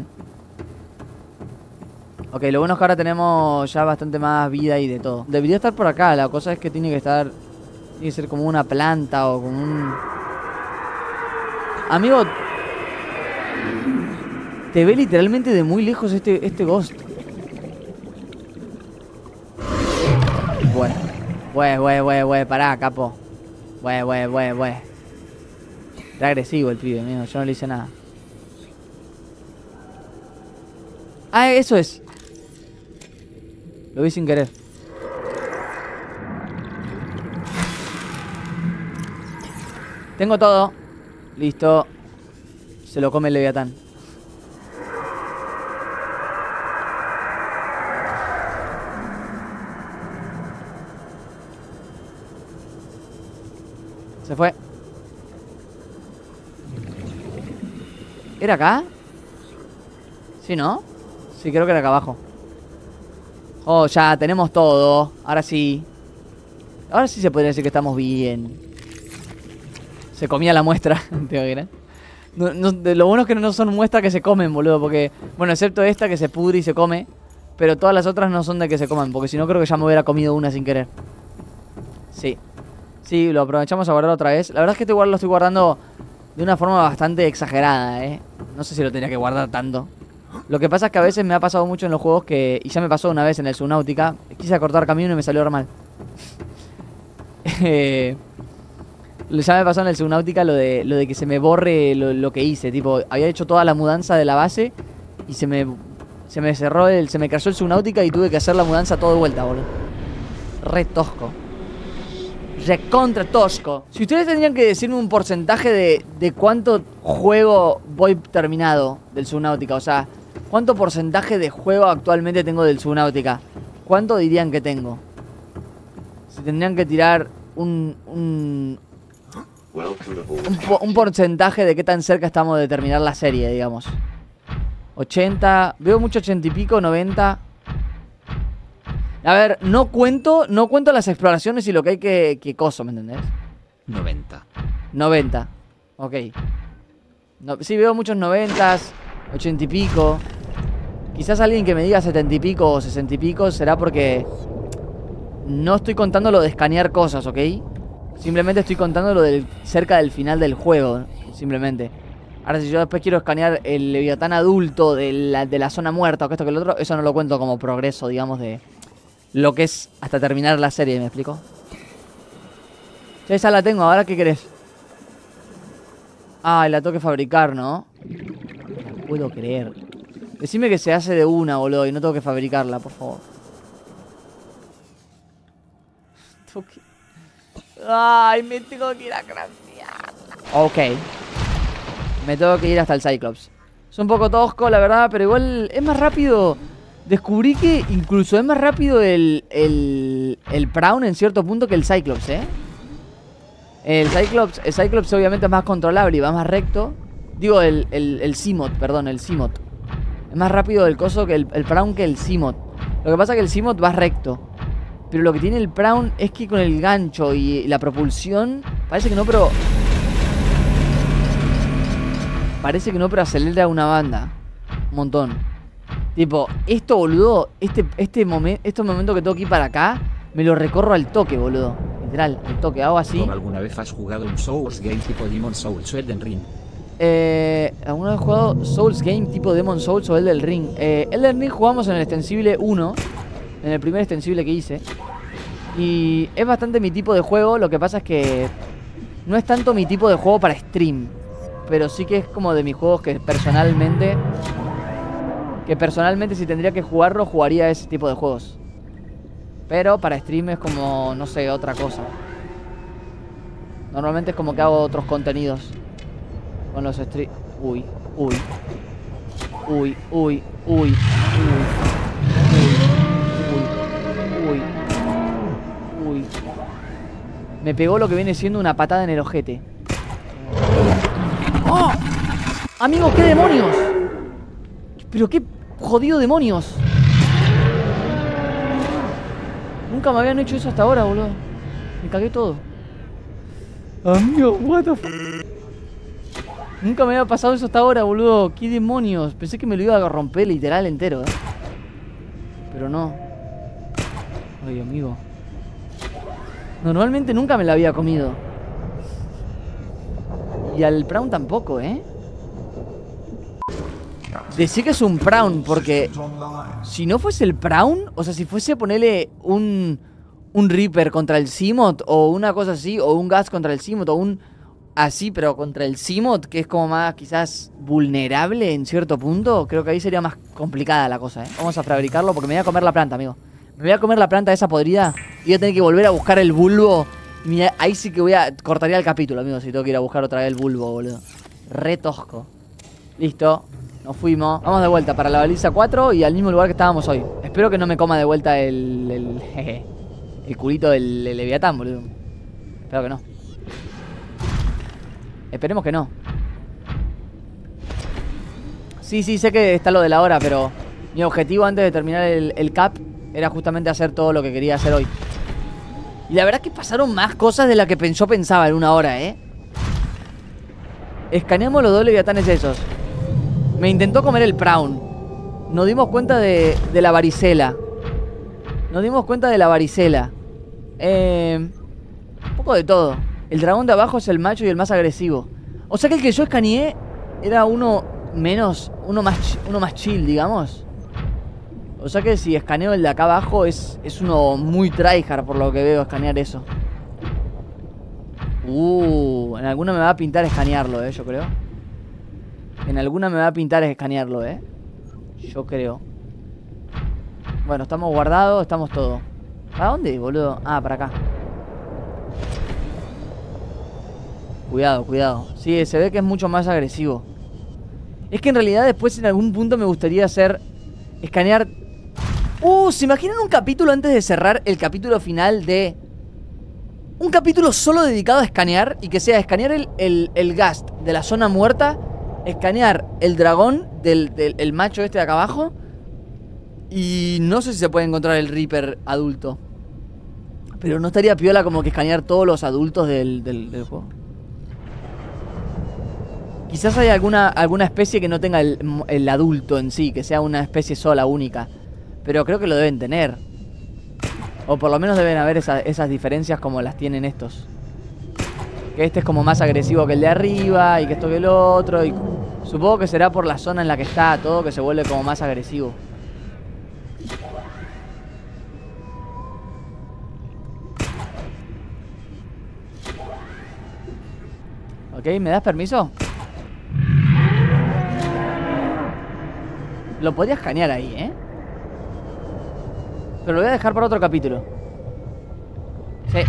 Ok, lo bueno es que ahora tenemos ya bastante más vida y de todo. Debería estar por acá, la cosa es que tiene que estar... Tiene que ser como una planta o como un... Amigo... Te ve literalmente de muy lejos este Ghost. Bueno. Pará, capo. Bueno. Está agresivo el pibe, amigo. Yo no le hice nada. Ah, eso es. Lo vi sin querer. Tengo todo. Listo. Se lo come el Leviatán. Se fue. ¿Era acá? ¿Sí, no? Sí, creo que era acá abajo. Oh, ya, tenemos todo. Ahora sí. Ahora sí se podría decir que estamos bien. Se comía la muestra. ¿Te imaginas? Lo bueno es que no son muestras que se comen, boludo. Porque, bueno, excepto esta que se pudre y se come. Pero todas las otras no son de que se coman. Porque si no creo que ya me hubiera comido una sin querer. Sí. Sí, lo aprovechamos a guardar otra vez. La verdad es que este lo estoy guardando de una forma bastante exagerada, No sé si lo tenía que guardar tanto. Lo que pasa es que a veces me ha pasado mucho en los juegos que... Y ya me pasó una vez en el Subnautica. Quise acortar camino y me salió mal. Ya me pasó en el Subnautica lo de que se me borre lo que hice. Tipo, había hecho toda la mudanza de la base y se me cerró se me cayó el Subnautica y tuve que hacer la mudanza todo de vuelta, boludo. Re tosco. Recontra tosco. Si ustedes tendrían que decirme un porcentaje de cuánto juego voy terminado del Subnautica, o sea, ¿cuánto porcentaje de juego actualmente tengo del Subnautica? ¿Cuánto dirían que tengo? Si tendrían que tirar un porcentaje de qué tan cerca estamos de terminar la serie, digamos. 80, veo mucho 80 y pico, 90. A ver, no cuento las exploraciones y lo que hay que coso, ¿me entendés? 90, ok. Sí, veo muchos 90, 80 y pico. Quizás alguien que me diga 70 y pico o 60 y pico será porque no estoy contando lo de escanear cosas, ¿ok? Simplemente estoy contando lo del cerca del final del juego. Simplemente. Ahora si yo después quiero escanear el Leviatán adulto de la zona muerta o que esto que el otro, eso no lo cuento como progreso, digamos, de lo que es hasta terminar la serie, ¿me explico? Ya esa la tengo, ¿ahora qué querés? Ah, la tengo que fabricar, ¿no? No puedo creer. Decime que se hace de una, boludo, y no tengo que fabricarla, por favor. Ay, me tengo que ir a craftearla. Ok. Me tengo que ir hasta el Cyclops. Es un poco tosco, la verdad, pero igual es más rápido. Descubrí que incluso es más rápido el Prawn en cierto punto que el Cyclops, ¿eh? El Cyclops obviamente es más controlable y va más recto. Digo, el Seamoth, perdón, el Seamoth. Es más rápido el coso que el Prawn que el Seamoth. Lo que pasa es que el Seamoth va recto. Pero lo que tiene el Prawn es que con el gancho y la propulsión, parece que no, pero acelera una banda. Un montón. Tipo, esto, boludo, estos momentos que tengo que ir para acá, me lo recorro al toque, boludo. Literal, al toque, hago así. ¿Alguna vez has jugado un Souls game tipo Demon's Souls o Elden Ring? ¿Alguna vez he jugado Souls game tipo Demon's Souls o Elden Ring? Elden Ring jugamos en el extensible 1. En el primer extensible que hice. Y es bastante mi tipo de juego. Lo que pasa es que no es tanto mi tipo de juego para stream, pero sí que es como de mis juegos que personalmente si tendría que jugarlo, jugaría ese tipo de juegos. Pero para stream es como, no sé, otra cosa. Normalmente es como que hago otros contenidos con los stream. Uy. Me pegó lo que viene siendo una patada en el ojete. ¡Oh! Amigo, ¿qué demonios? Pero qué jodido demonios. Nunca me habían hecho eso hasta ahora, boludo. Me cagué todo. Amigo, what the fuck. Nunca me había pasado eso hasta ahora, boludo. ¿Qué demonios? Pensé que me lo iba a romper literal entero, pero no. Ay, amigo. Normalmente nunca me la había comido. Y al Prawn tampoco, ¿eh? Decí que es un Prawn, porque si no fuese el Prawn, o sea, si fuese ponerle un Reaper contra el Seamoth, o una cosa así, o un Gas contra el Seamoth, o un así, pero contra el Seamoth, que es como más quizás vulnerable en cierto punto, creo que ahí sería más complicada la cosa, ¿eh? Vamos a fabricarlo porque me voy a comer la planta, amigo. Me voy a comer la planta esa podrida y voy a tener que volver a buscar el bulbo. Mira, ahí sí que cortaría el capítulo, amigo, si tengo que ir a buscar otra vez el bulbo, boludo. Re tosco. Listo, nos fuimos. Vamos de vuelta para la baliza 4 y al mismo lugar que estábamos hoy. Espero que no me coma de vuelta el culito del Leviatán, boludo. Espero que no. Esperemos que no. Sí, sé que está lo de la hora, pero mi objetivo antes de terminar el cap era justamente hacer todo lo que quería hacer hoy. Y la verdad es que pasaron más cosas de las que pensaba en una hora, ¿eh? Escaneamos los dos leviatanes esos. Me intentó comer el Prawn. Nos dimos cuenta de la varicela. Un poco de todo. El dragón de abajo es el macho y el más agresivo. O sea que el que yo escaneé era uno más chill, digamos. O sea que si escaneo el de acá abajo es uno muy tryhard por lo que veo escanear eso. En alguna me va a pintar escanearlo, yo creo. Yo creo. Bueno, estamos guardados, estamos todos. ¿Para dónde, boludo? Ah, para acá. Cuidado. Sí, se ve que es mucho más agresivo. Es que en realidad después en algún punto me gustaría escanear. ¿Se imaginan un capítulo antes de cerrar el capítulo final de... Un capítulo solo dedicado a escanear y que sea escanear el Ghast de la zona muerta, escanear el dragón del macho este de acá abajo, y no sé si se puede encontrar el Reaper adulto. Pero no estaría piola como que escanear todos los adultos del juego. Quizás haya alguna especie que no tenga el adulto en sí, que sea una especie sola, única. Pero creo que lo deben tener. O por lo menos deben haber esas diferencias como las tienen estos. que este es como más agresivo que el de arriba y que esto que el otro. Y supongo que será por la zona en la que está todo que se vuelve como más agresivo. Ok, ¿me das permiso? Lo podría escanear ahí, ¿eh? Pero lo voy a dejar para otro capítulo. Sí.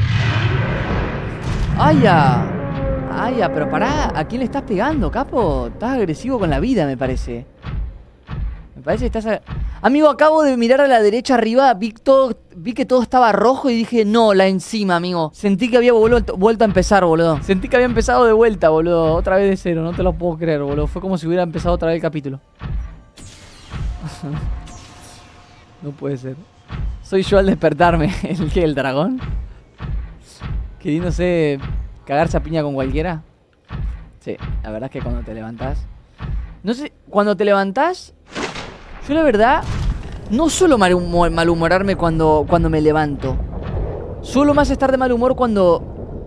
¡Ay, ya! ¡Ay, ya! Pero pará, ¿a quién le estás pegando, capo? Estás agresivo con la vida, me parece. Me parece que estás... Amigo, acabo de mirar a la derecha arriba, vi que todo estaba rojo y dije, no, la encima, amigo. Sentí que había vuelto a empezar, boludo. Sentí que había empezado de vuelta, boludo. Otra vez de cero, no te lo puedo creer, boludo. Fue como si hubiera empezado otra vez el capítulo. No puede ser. Soy yo al despertarme. ¿El qué? ¿El dragón? Queriéndose cagarse a piña con cualquiera. Sí, la verdad es que cuando te levantás... No sé, cuando te levantás... Yo la verdad no suelo malhumorarme cuando me levanto. Suelo más estar de mal humor cuando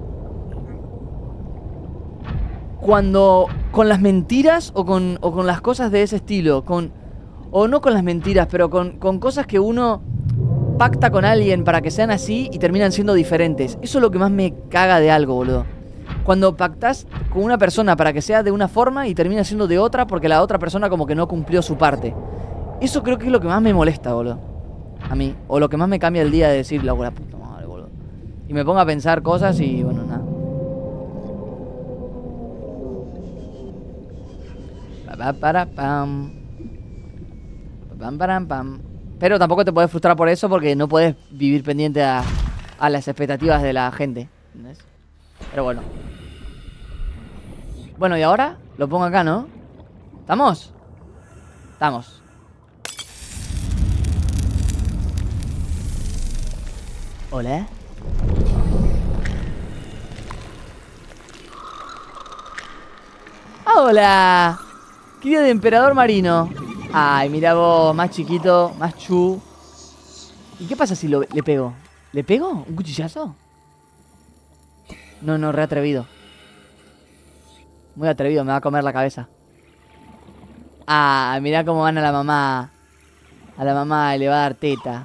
con las mentiras o con las cosas de ese estilo. O no con las mentiras, pero con cosas que uno pacta con alguien para que sean así y terminan siendo diferentes. Eso es lo que más me caga de algo, boludo. Cuando pactás con una persona para que sea de una forma y termina siendo de otra porque la otra persona como que no cumplió su parte. Eso creo que es lo que más me molesta, boludo. A mí. O lo que más me cambia el día de decir, la puta madre, boludo. Y me pongo a pensar cosas y bueno, nada. Pam. Pero tampoco te puedes frustrar por eso porque no puedes vivir pendiente a las expectativas de la gente. ¿Entendés? Pero bueno. Bueno, y ahora lo pongo acá, ¿no? ¿Estamos? Estamos. Hola. Hola. Cría de emperador marino. Ay, mira vos, más chiquito, más chu. ¿Y qué pasa si le pego? ¿Le pego? ¿Un cuchillazo? No, re atrevido. Muy atrevido, me va a comer la cabeza. Ah, mirá cómo van a la mamá. A la mamá le va a dar teta.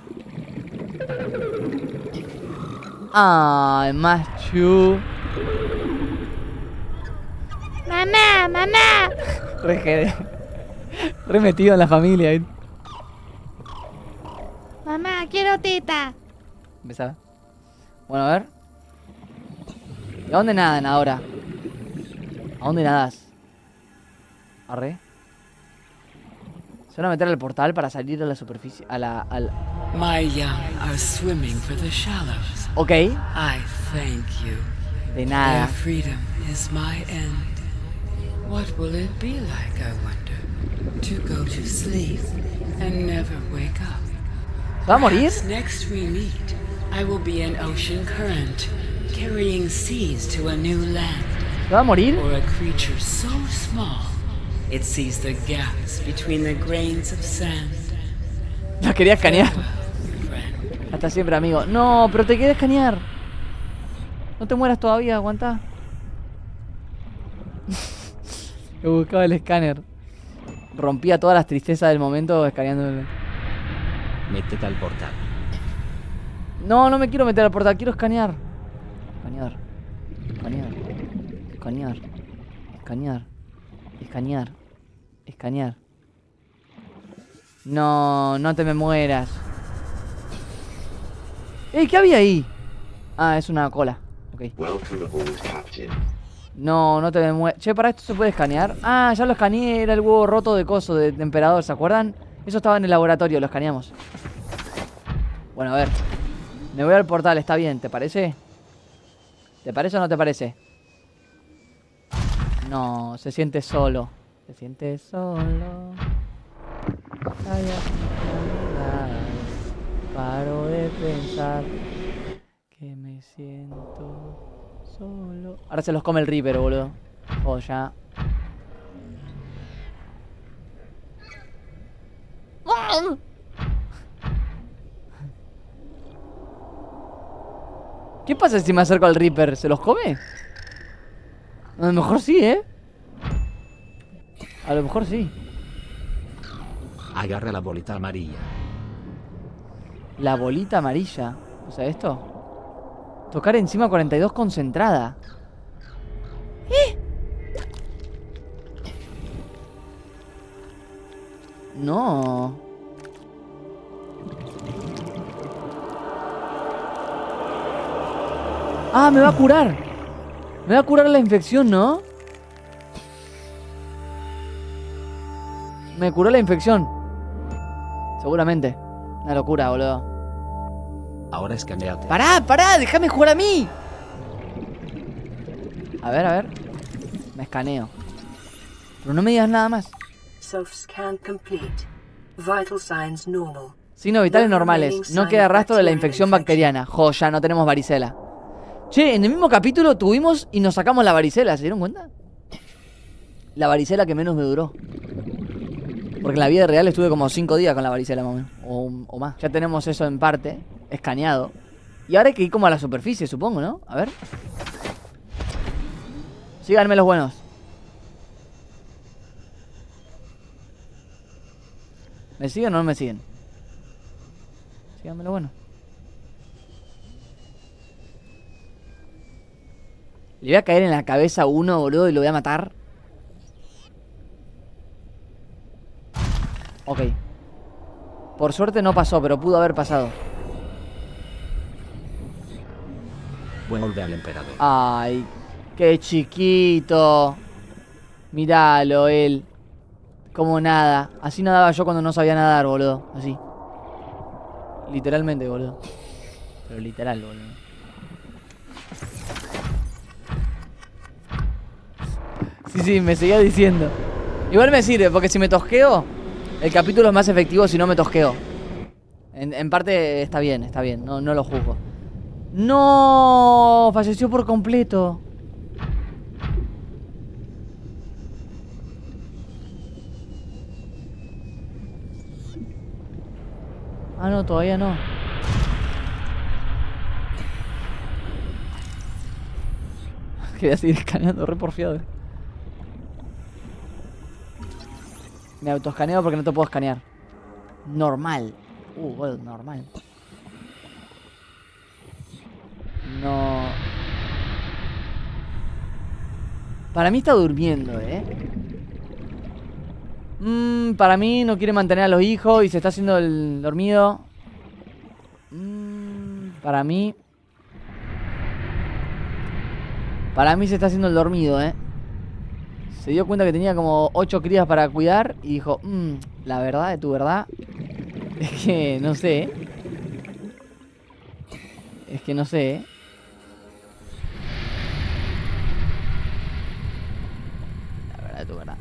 Ay, más chu. Mamá. Re jede. Re metido en la familia. ¿Eh? Mamá, quiero teta. Empezaba. Bueno, a ver. ¿Y a dónde nadan ahora? ¿A dónde nadas? Arre. ¿Se van a meter al portal para salir a la superficie? My young are swimming for the shallows. Ok. I thank you. De Their nada. freedom is my end. What will it be like, I wonder, to go to sleep and never wake up? ¿Se va a morir? Perhaps next we meet, I will be an ocean current, carrying seas to a new land, ¿Se va a morir? or a creature so small it sees the gaps between the grains of sand. La quería escanear. Friend. Hasta siempre, amigo. No, pero te quería escanear. No te mueras todavía, aguanta. Que buscaba el escáner. Rompía todas las tristezas del momento escaneándole. Métete al portal. No, no me quiero meter al portal, quiero escanear. Escanear. No, no te me mueras. ¡Ey! ¿Qué había ahí? Ah, es una cola. Ok. Welcome aboard, Captain. No, no te me mueras. Che, ¿para esto se puede escanear? Ah, ya lo escaneé, era el huevo roto de coso de emperador, ¿se acuerdan? Eso estaba en el laboratorio, lo escaneamos. Bueno, a ver. Me voy al portal, está bien, ¿te parece? ¿Te parece o no te parece? No, se siente solo. Se siente solo. Paro de pensar que me siento solo. Ahora se los come el Reaper, boludo. Oh, ya. ¿Qué pasa si me acerco al Reaper? ¿Se los come? A lo mejor sí, ¿eh? A lo mejor sí. Agarra la bolita amarilla. La bolita amarilla. O sea, esto. Tocar encima 42 concentrada. No. Ah, me va a curar. Me va a curar la infección, ¿no? Me curó la infección. Seguramente. Una locura, boludo. Ahora escaneate. ¡Pará, pará! ¡Déjame jugar a mí! A ver. Me escaneo. Pero no me digas nada más. Self-scan complete. Vital signs normal. Signos vitales normales. No queda rastro de la infección bacteriana. Joya, no tenemos varicela. Che, en el mismo capítulo tuvimos y nos sacamos la varicela. ¿Se dieron cuenta? La varicela que menos me duró. Porque en la vida real estuve como 5 días con la varicela, más o más. Ya tenemos eso en parte, escaneado. Y ahora hay que ir como a la superficie, supongo, ¿no? A ver. Síganme los buenos. ¿Me siguen o no me siguen? Síganme los buenos. Le voy a caer en la cabeza a uno, boludo, y lo voy a matar. Ok. Por suerte no pasó, pero pudo haber pasado. Vuelve al emperador. Ay, qué chiquito. Míralo, él. Como nada. Así nadaba yo cuando no sabía nadar, boludo. Así. Literalmente, boludo. Pero literal, boludo. Sí, me seguía diciendo. Igual me sirve, porque si me tosqueo, el capítulo es más efectivo si no me tosqueo. En parte está bien, no lo juzgo. ¡No! Falleció por completo. Ah, no, todavía no. Quería seguir escaneando, re porfiado. Me autoescaneo porque no te puedo escanear. Normal. Bueno, normal. No. Para mí está durmiendo, para mí no quiere mantener a los hijos y se está haciendo el dormido. Para mí se está haciendo el dormido, Se dio cuenta que tenía como 8 crías para cuidar y dijo, la verdad de tu verdad es que no sé, Es que no sé, La verdad de tu verdad.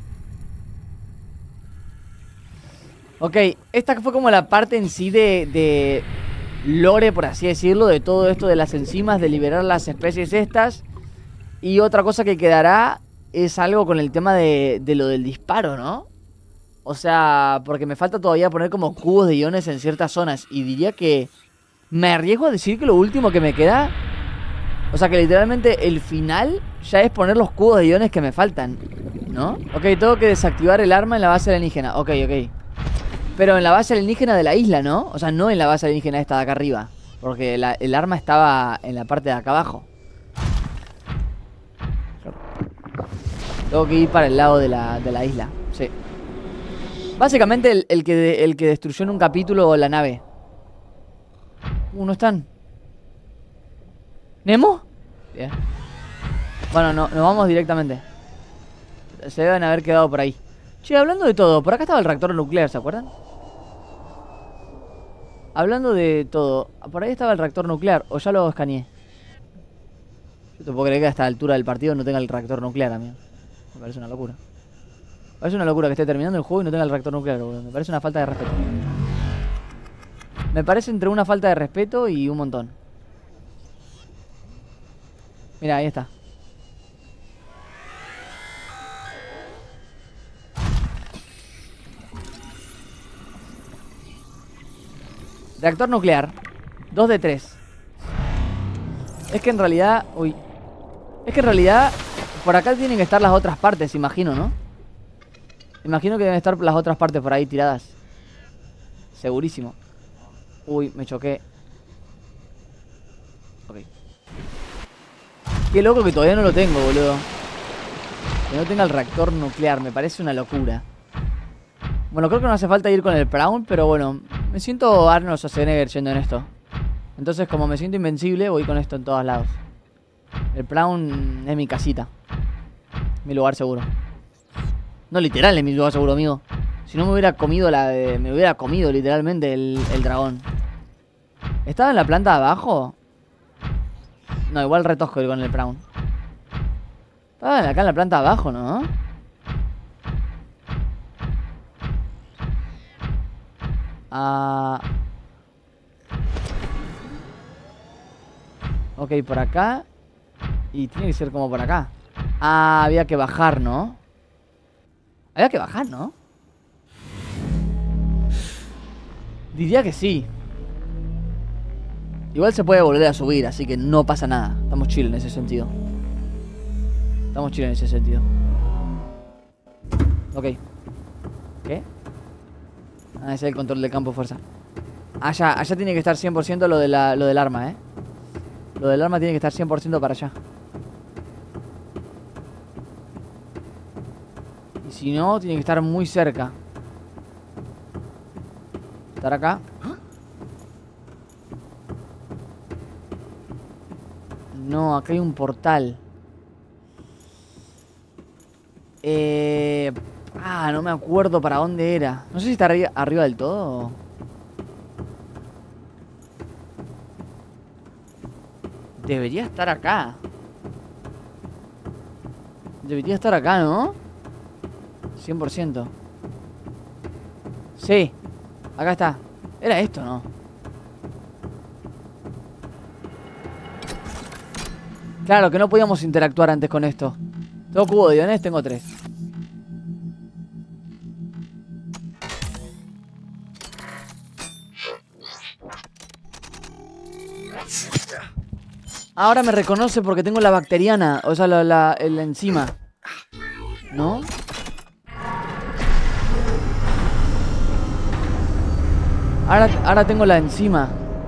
Ok, esta fue como la parte en sí de lore, por así decirlo, de todo esto de las enzimas, de liberar las especies estas. Y otra cosa que quedará es algo con el tema de lo del disparo, ¿no? O sea, porque me falta todavía poner como cubos de iones en ciertas zonas. Y diría que me arriesgo a decir que lo último que me queda, o sea, que literalmente el final ya es poner los cubos de iones que me faltan, ¿no? Ok, tengo que desactivar el arma en la base alienígena. Ok. Pero en la base alienígena de la isla, ¿no? O sea, no en la base alienígena esta de acá arriba. Porque el arma estaba en la parte de acá abajo. Tengo que ir para el lado de la isla. Sí. Básicamente el que destruyó en un capítulo la nave. No están. ¿Nemo? Bien. Bueno, nos vamos directamente. Se deben haber quedado por ahí. Che, hablando de todo, por acá estaba el reactor nuclear, ¿se acuerdan? Hablando de todo, por ahí estaba el reactor nuclear, o ya lo escaneé. Yo te puedo creer que a esta altura del partido no tenga el reactor nuclear, amigo. Me parece una locura. Me parece una locura que esté terminando el juego y no tenga el reactor nuclear, boludo. Me parece una falta de respeto. Me parece entre una falta de respeto y un montón. Mira, ahí está. Reactor nuclear 2 de 3. Es que en realidad... Uy. Es que en realidad por acá tienen que estar las otras partes, imagino, ¿no? Imagino que deben estar las otras partes por ahí tiradas. Segurísimo. Uy, me choqué. Ok. Qué loco que todavía no lo tengo, boludo. Que no tenga el reactor nuclear, me parece una locura. Bueno, creo que no hace falta ir con el Prawn, pero bueno, me siento Arnold Schwarzenegger yendo en esto. Entonces, como me siento invencible, voy con esto en todos lados. El Prawn es mi casita. Mi lugar seguro. No literal es mi lugar seguro, amigo. Si no me hubiera comido me hubiera comido literalmente el dragón. ¿Estaba en la planta de abajo? No, igual retosco ir con el Prawn. Estaba acá en la planta de abajo, ¿no? Ok, por acá. Y tiene que ser como por acá. Había que bajar, ¿no? Había que bajar, ¿no? Diría que sí. Igual se puede volver a subir, así que no pasa nada. Estamos chill en ese sentido. Estamos chill en ese sentido. Ok. ¿Qué? Ese es el control del campo de fuerza. Allá tiene que estar 100% lo del arma, ¿eh? Lo del arma tiene que estar 100% para allá. Y si no, tiene que estar muy cerca. Estar acá. No, acá hay un portal. No me acuerdo para dónde era. No sé si está arriba del todo. Debería estar acá. Debería estar acá, ¿no? 100%. Sí. Acá está. Era esto, ¿no? Claro, que no podíamos interactuar antes con esto. Tengo cubo de iones, tengo 3. Ahora me reconoce porque tengo la bacteriana. O sea, la enzima. ¿No? Ahora tengo la enzima.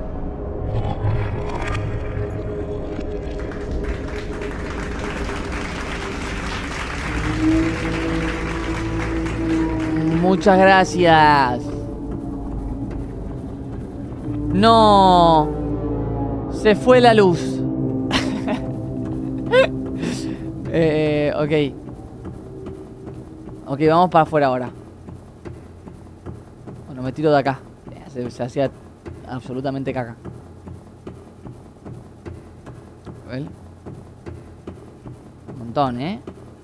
Muchas gracias. No. Se fue la luz. Ok. Ok, vamos para afuera ahora. Bueno, me tiro de acá. Se hacía absolutamente caca. A ver. Un montón, ¿eh?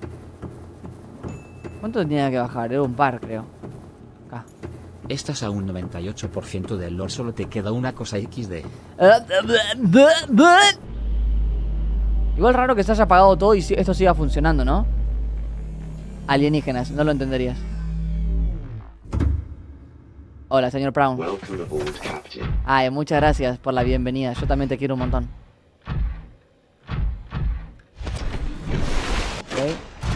¿Cuánto tenía que bajar? Era un par, creo. Acá. Estás a un 98% del lore, solo te queda una cosa XD. Igual raro que se haya apagado todo y esto siga funcionando, ¿no? Alienígenas, no lo entenderías. Hola, señor Brown. Welcome aboard, Captain. Ay, muchas gracias por la bienvenida. Yo también te quiero un montón. Ok.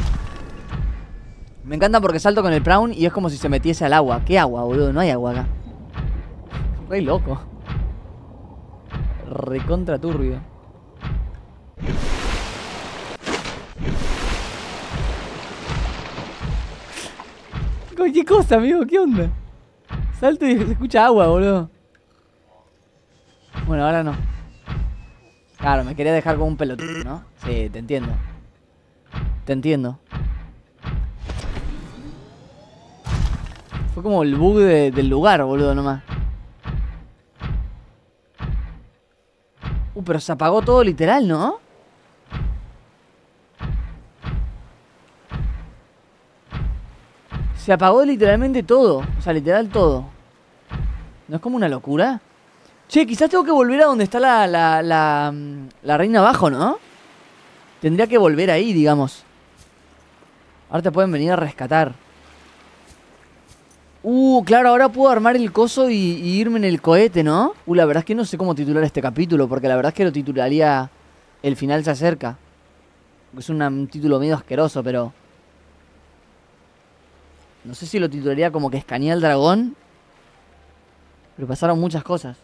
Me encanta porque salto con el Brown y es como si se metiese al agua. ¿Qué agua, boludo? No hay agua acá. Re loco. Recontra turbio. ¿Qué cosa, amigo? ¿Qué onda? Salto y se escucha agua, boludo. Bueno, ahora no. Claro, me quería dejar como un pelotudo, ¿no? Sí, te entiendo. Te entiendo. Fue como el bug del lugar, boludo, nomás. Pero se apagó todo literal, ¿no? Se apagó literalmente todo. O sea, literal todo. ¿No es como una locura? Che, quizás tengo que volver a donde está la reina abajo, ¿no? Tendría que volver ahí, digamos. Ahora te pueden venir a rescatar. Claro, ahora puedo armar el coso y irme en el cohete, ¿no? La verdad es que no sé cómo titular este capítulo, porque la verdad es que lo titularía El final se acerca. Es un título medio asqueroso, pero... No sé si lo titularía como que escaneé al dragón. Pero pasaron muchas cosas.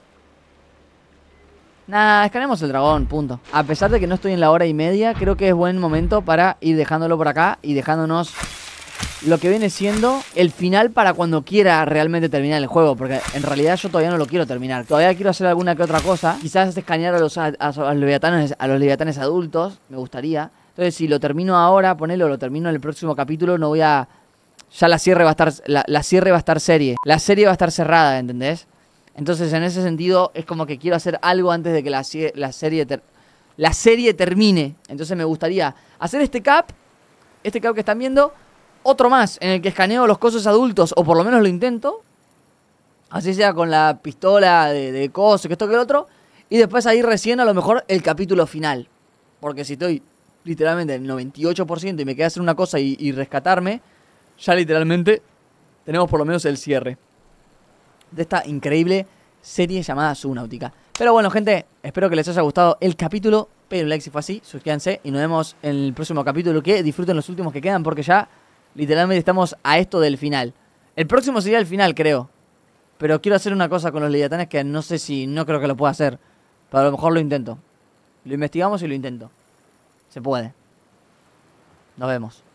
Nah, escaneemos el dragón, punto. A pesar de que no estoy en la hora y media, creo que es buen momento para ir dejándolo por acá y dejándonos lo que viene siendo el final para cuando quiera realmente terminar el juego. Porque en realidad yo todavía no lo quiero terminar. Todavía quiero hacer alguna que otra cosa. Quizás escanear a los leviatanes adultos. Me gustaría. Entonces si lo termino ahora, ponelo, lo termino en el próximo capítulo, no voy a... Ya la cierre va a estar... La cierre va a estar serie. La serie va a estar cerrada, ¿entendés? Entonces en ese sentido es como que quiero hacer algo antes de que la serie termine. Entonces me gustaría hacer este cap que están viendo, otro más en el que escaneo los cosos adultos, o por lo menos lo intento. Así sea con la pistola de coso, que esto que el otro. Y después ahí recién a lo mejor el capítulo final. Porque si estoy literalmente en el 98% y me queda hacer una cosa y rescatarme, ya literalmente tenemos por lo menos el cierre de esta increíble serie llamada Subnautica. Pero bueno, gente, espero que les haya gustado el capítulo. Pero un like si fue así, suscríbanse y nos vemos en el próximo capítulo. Que disfruten los últimos que quedan porque ya literalmente estamos a esto del final. El próximo sería el final, creo. Pero quiero hacer una cosa con los leviatanes que no sé si... No creo que lo pueda hacer. Pero a lo mejor lo intento. Lo investigamos y lo intento. Se puede. Nos vemos.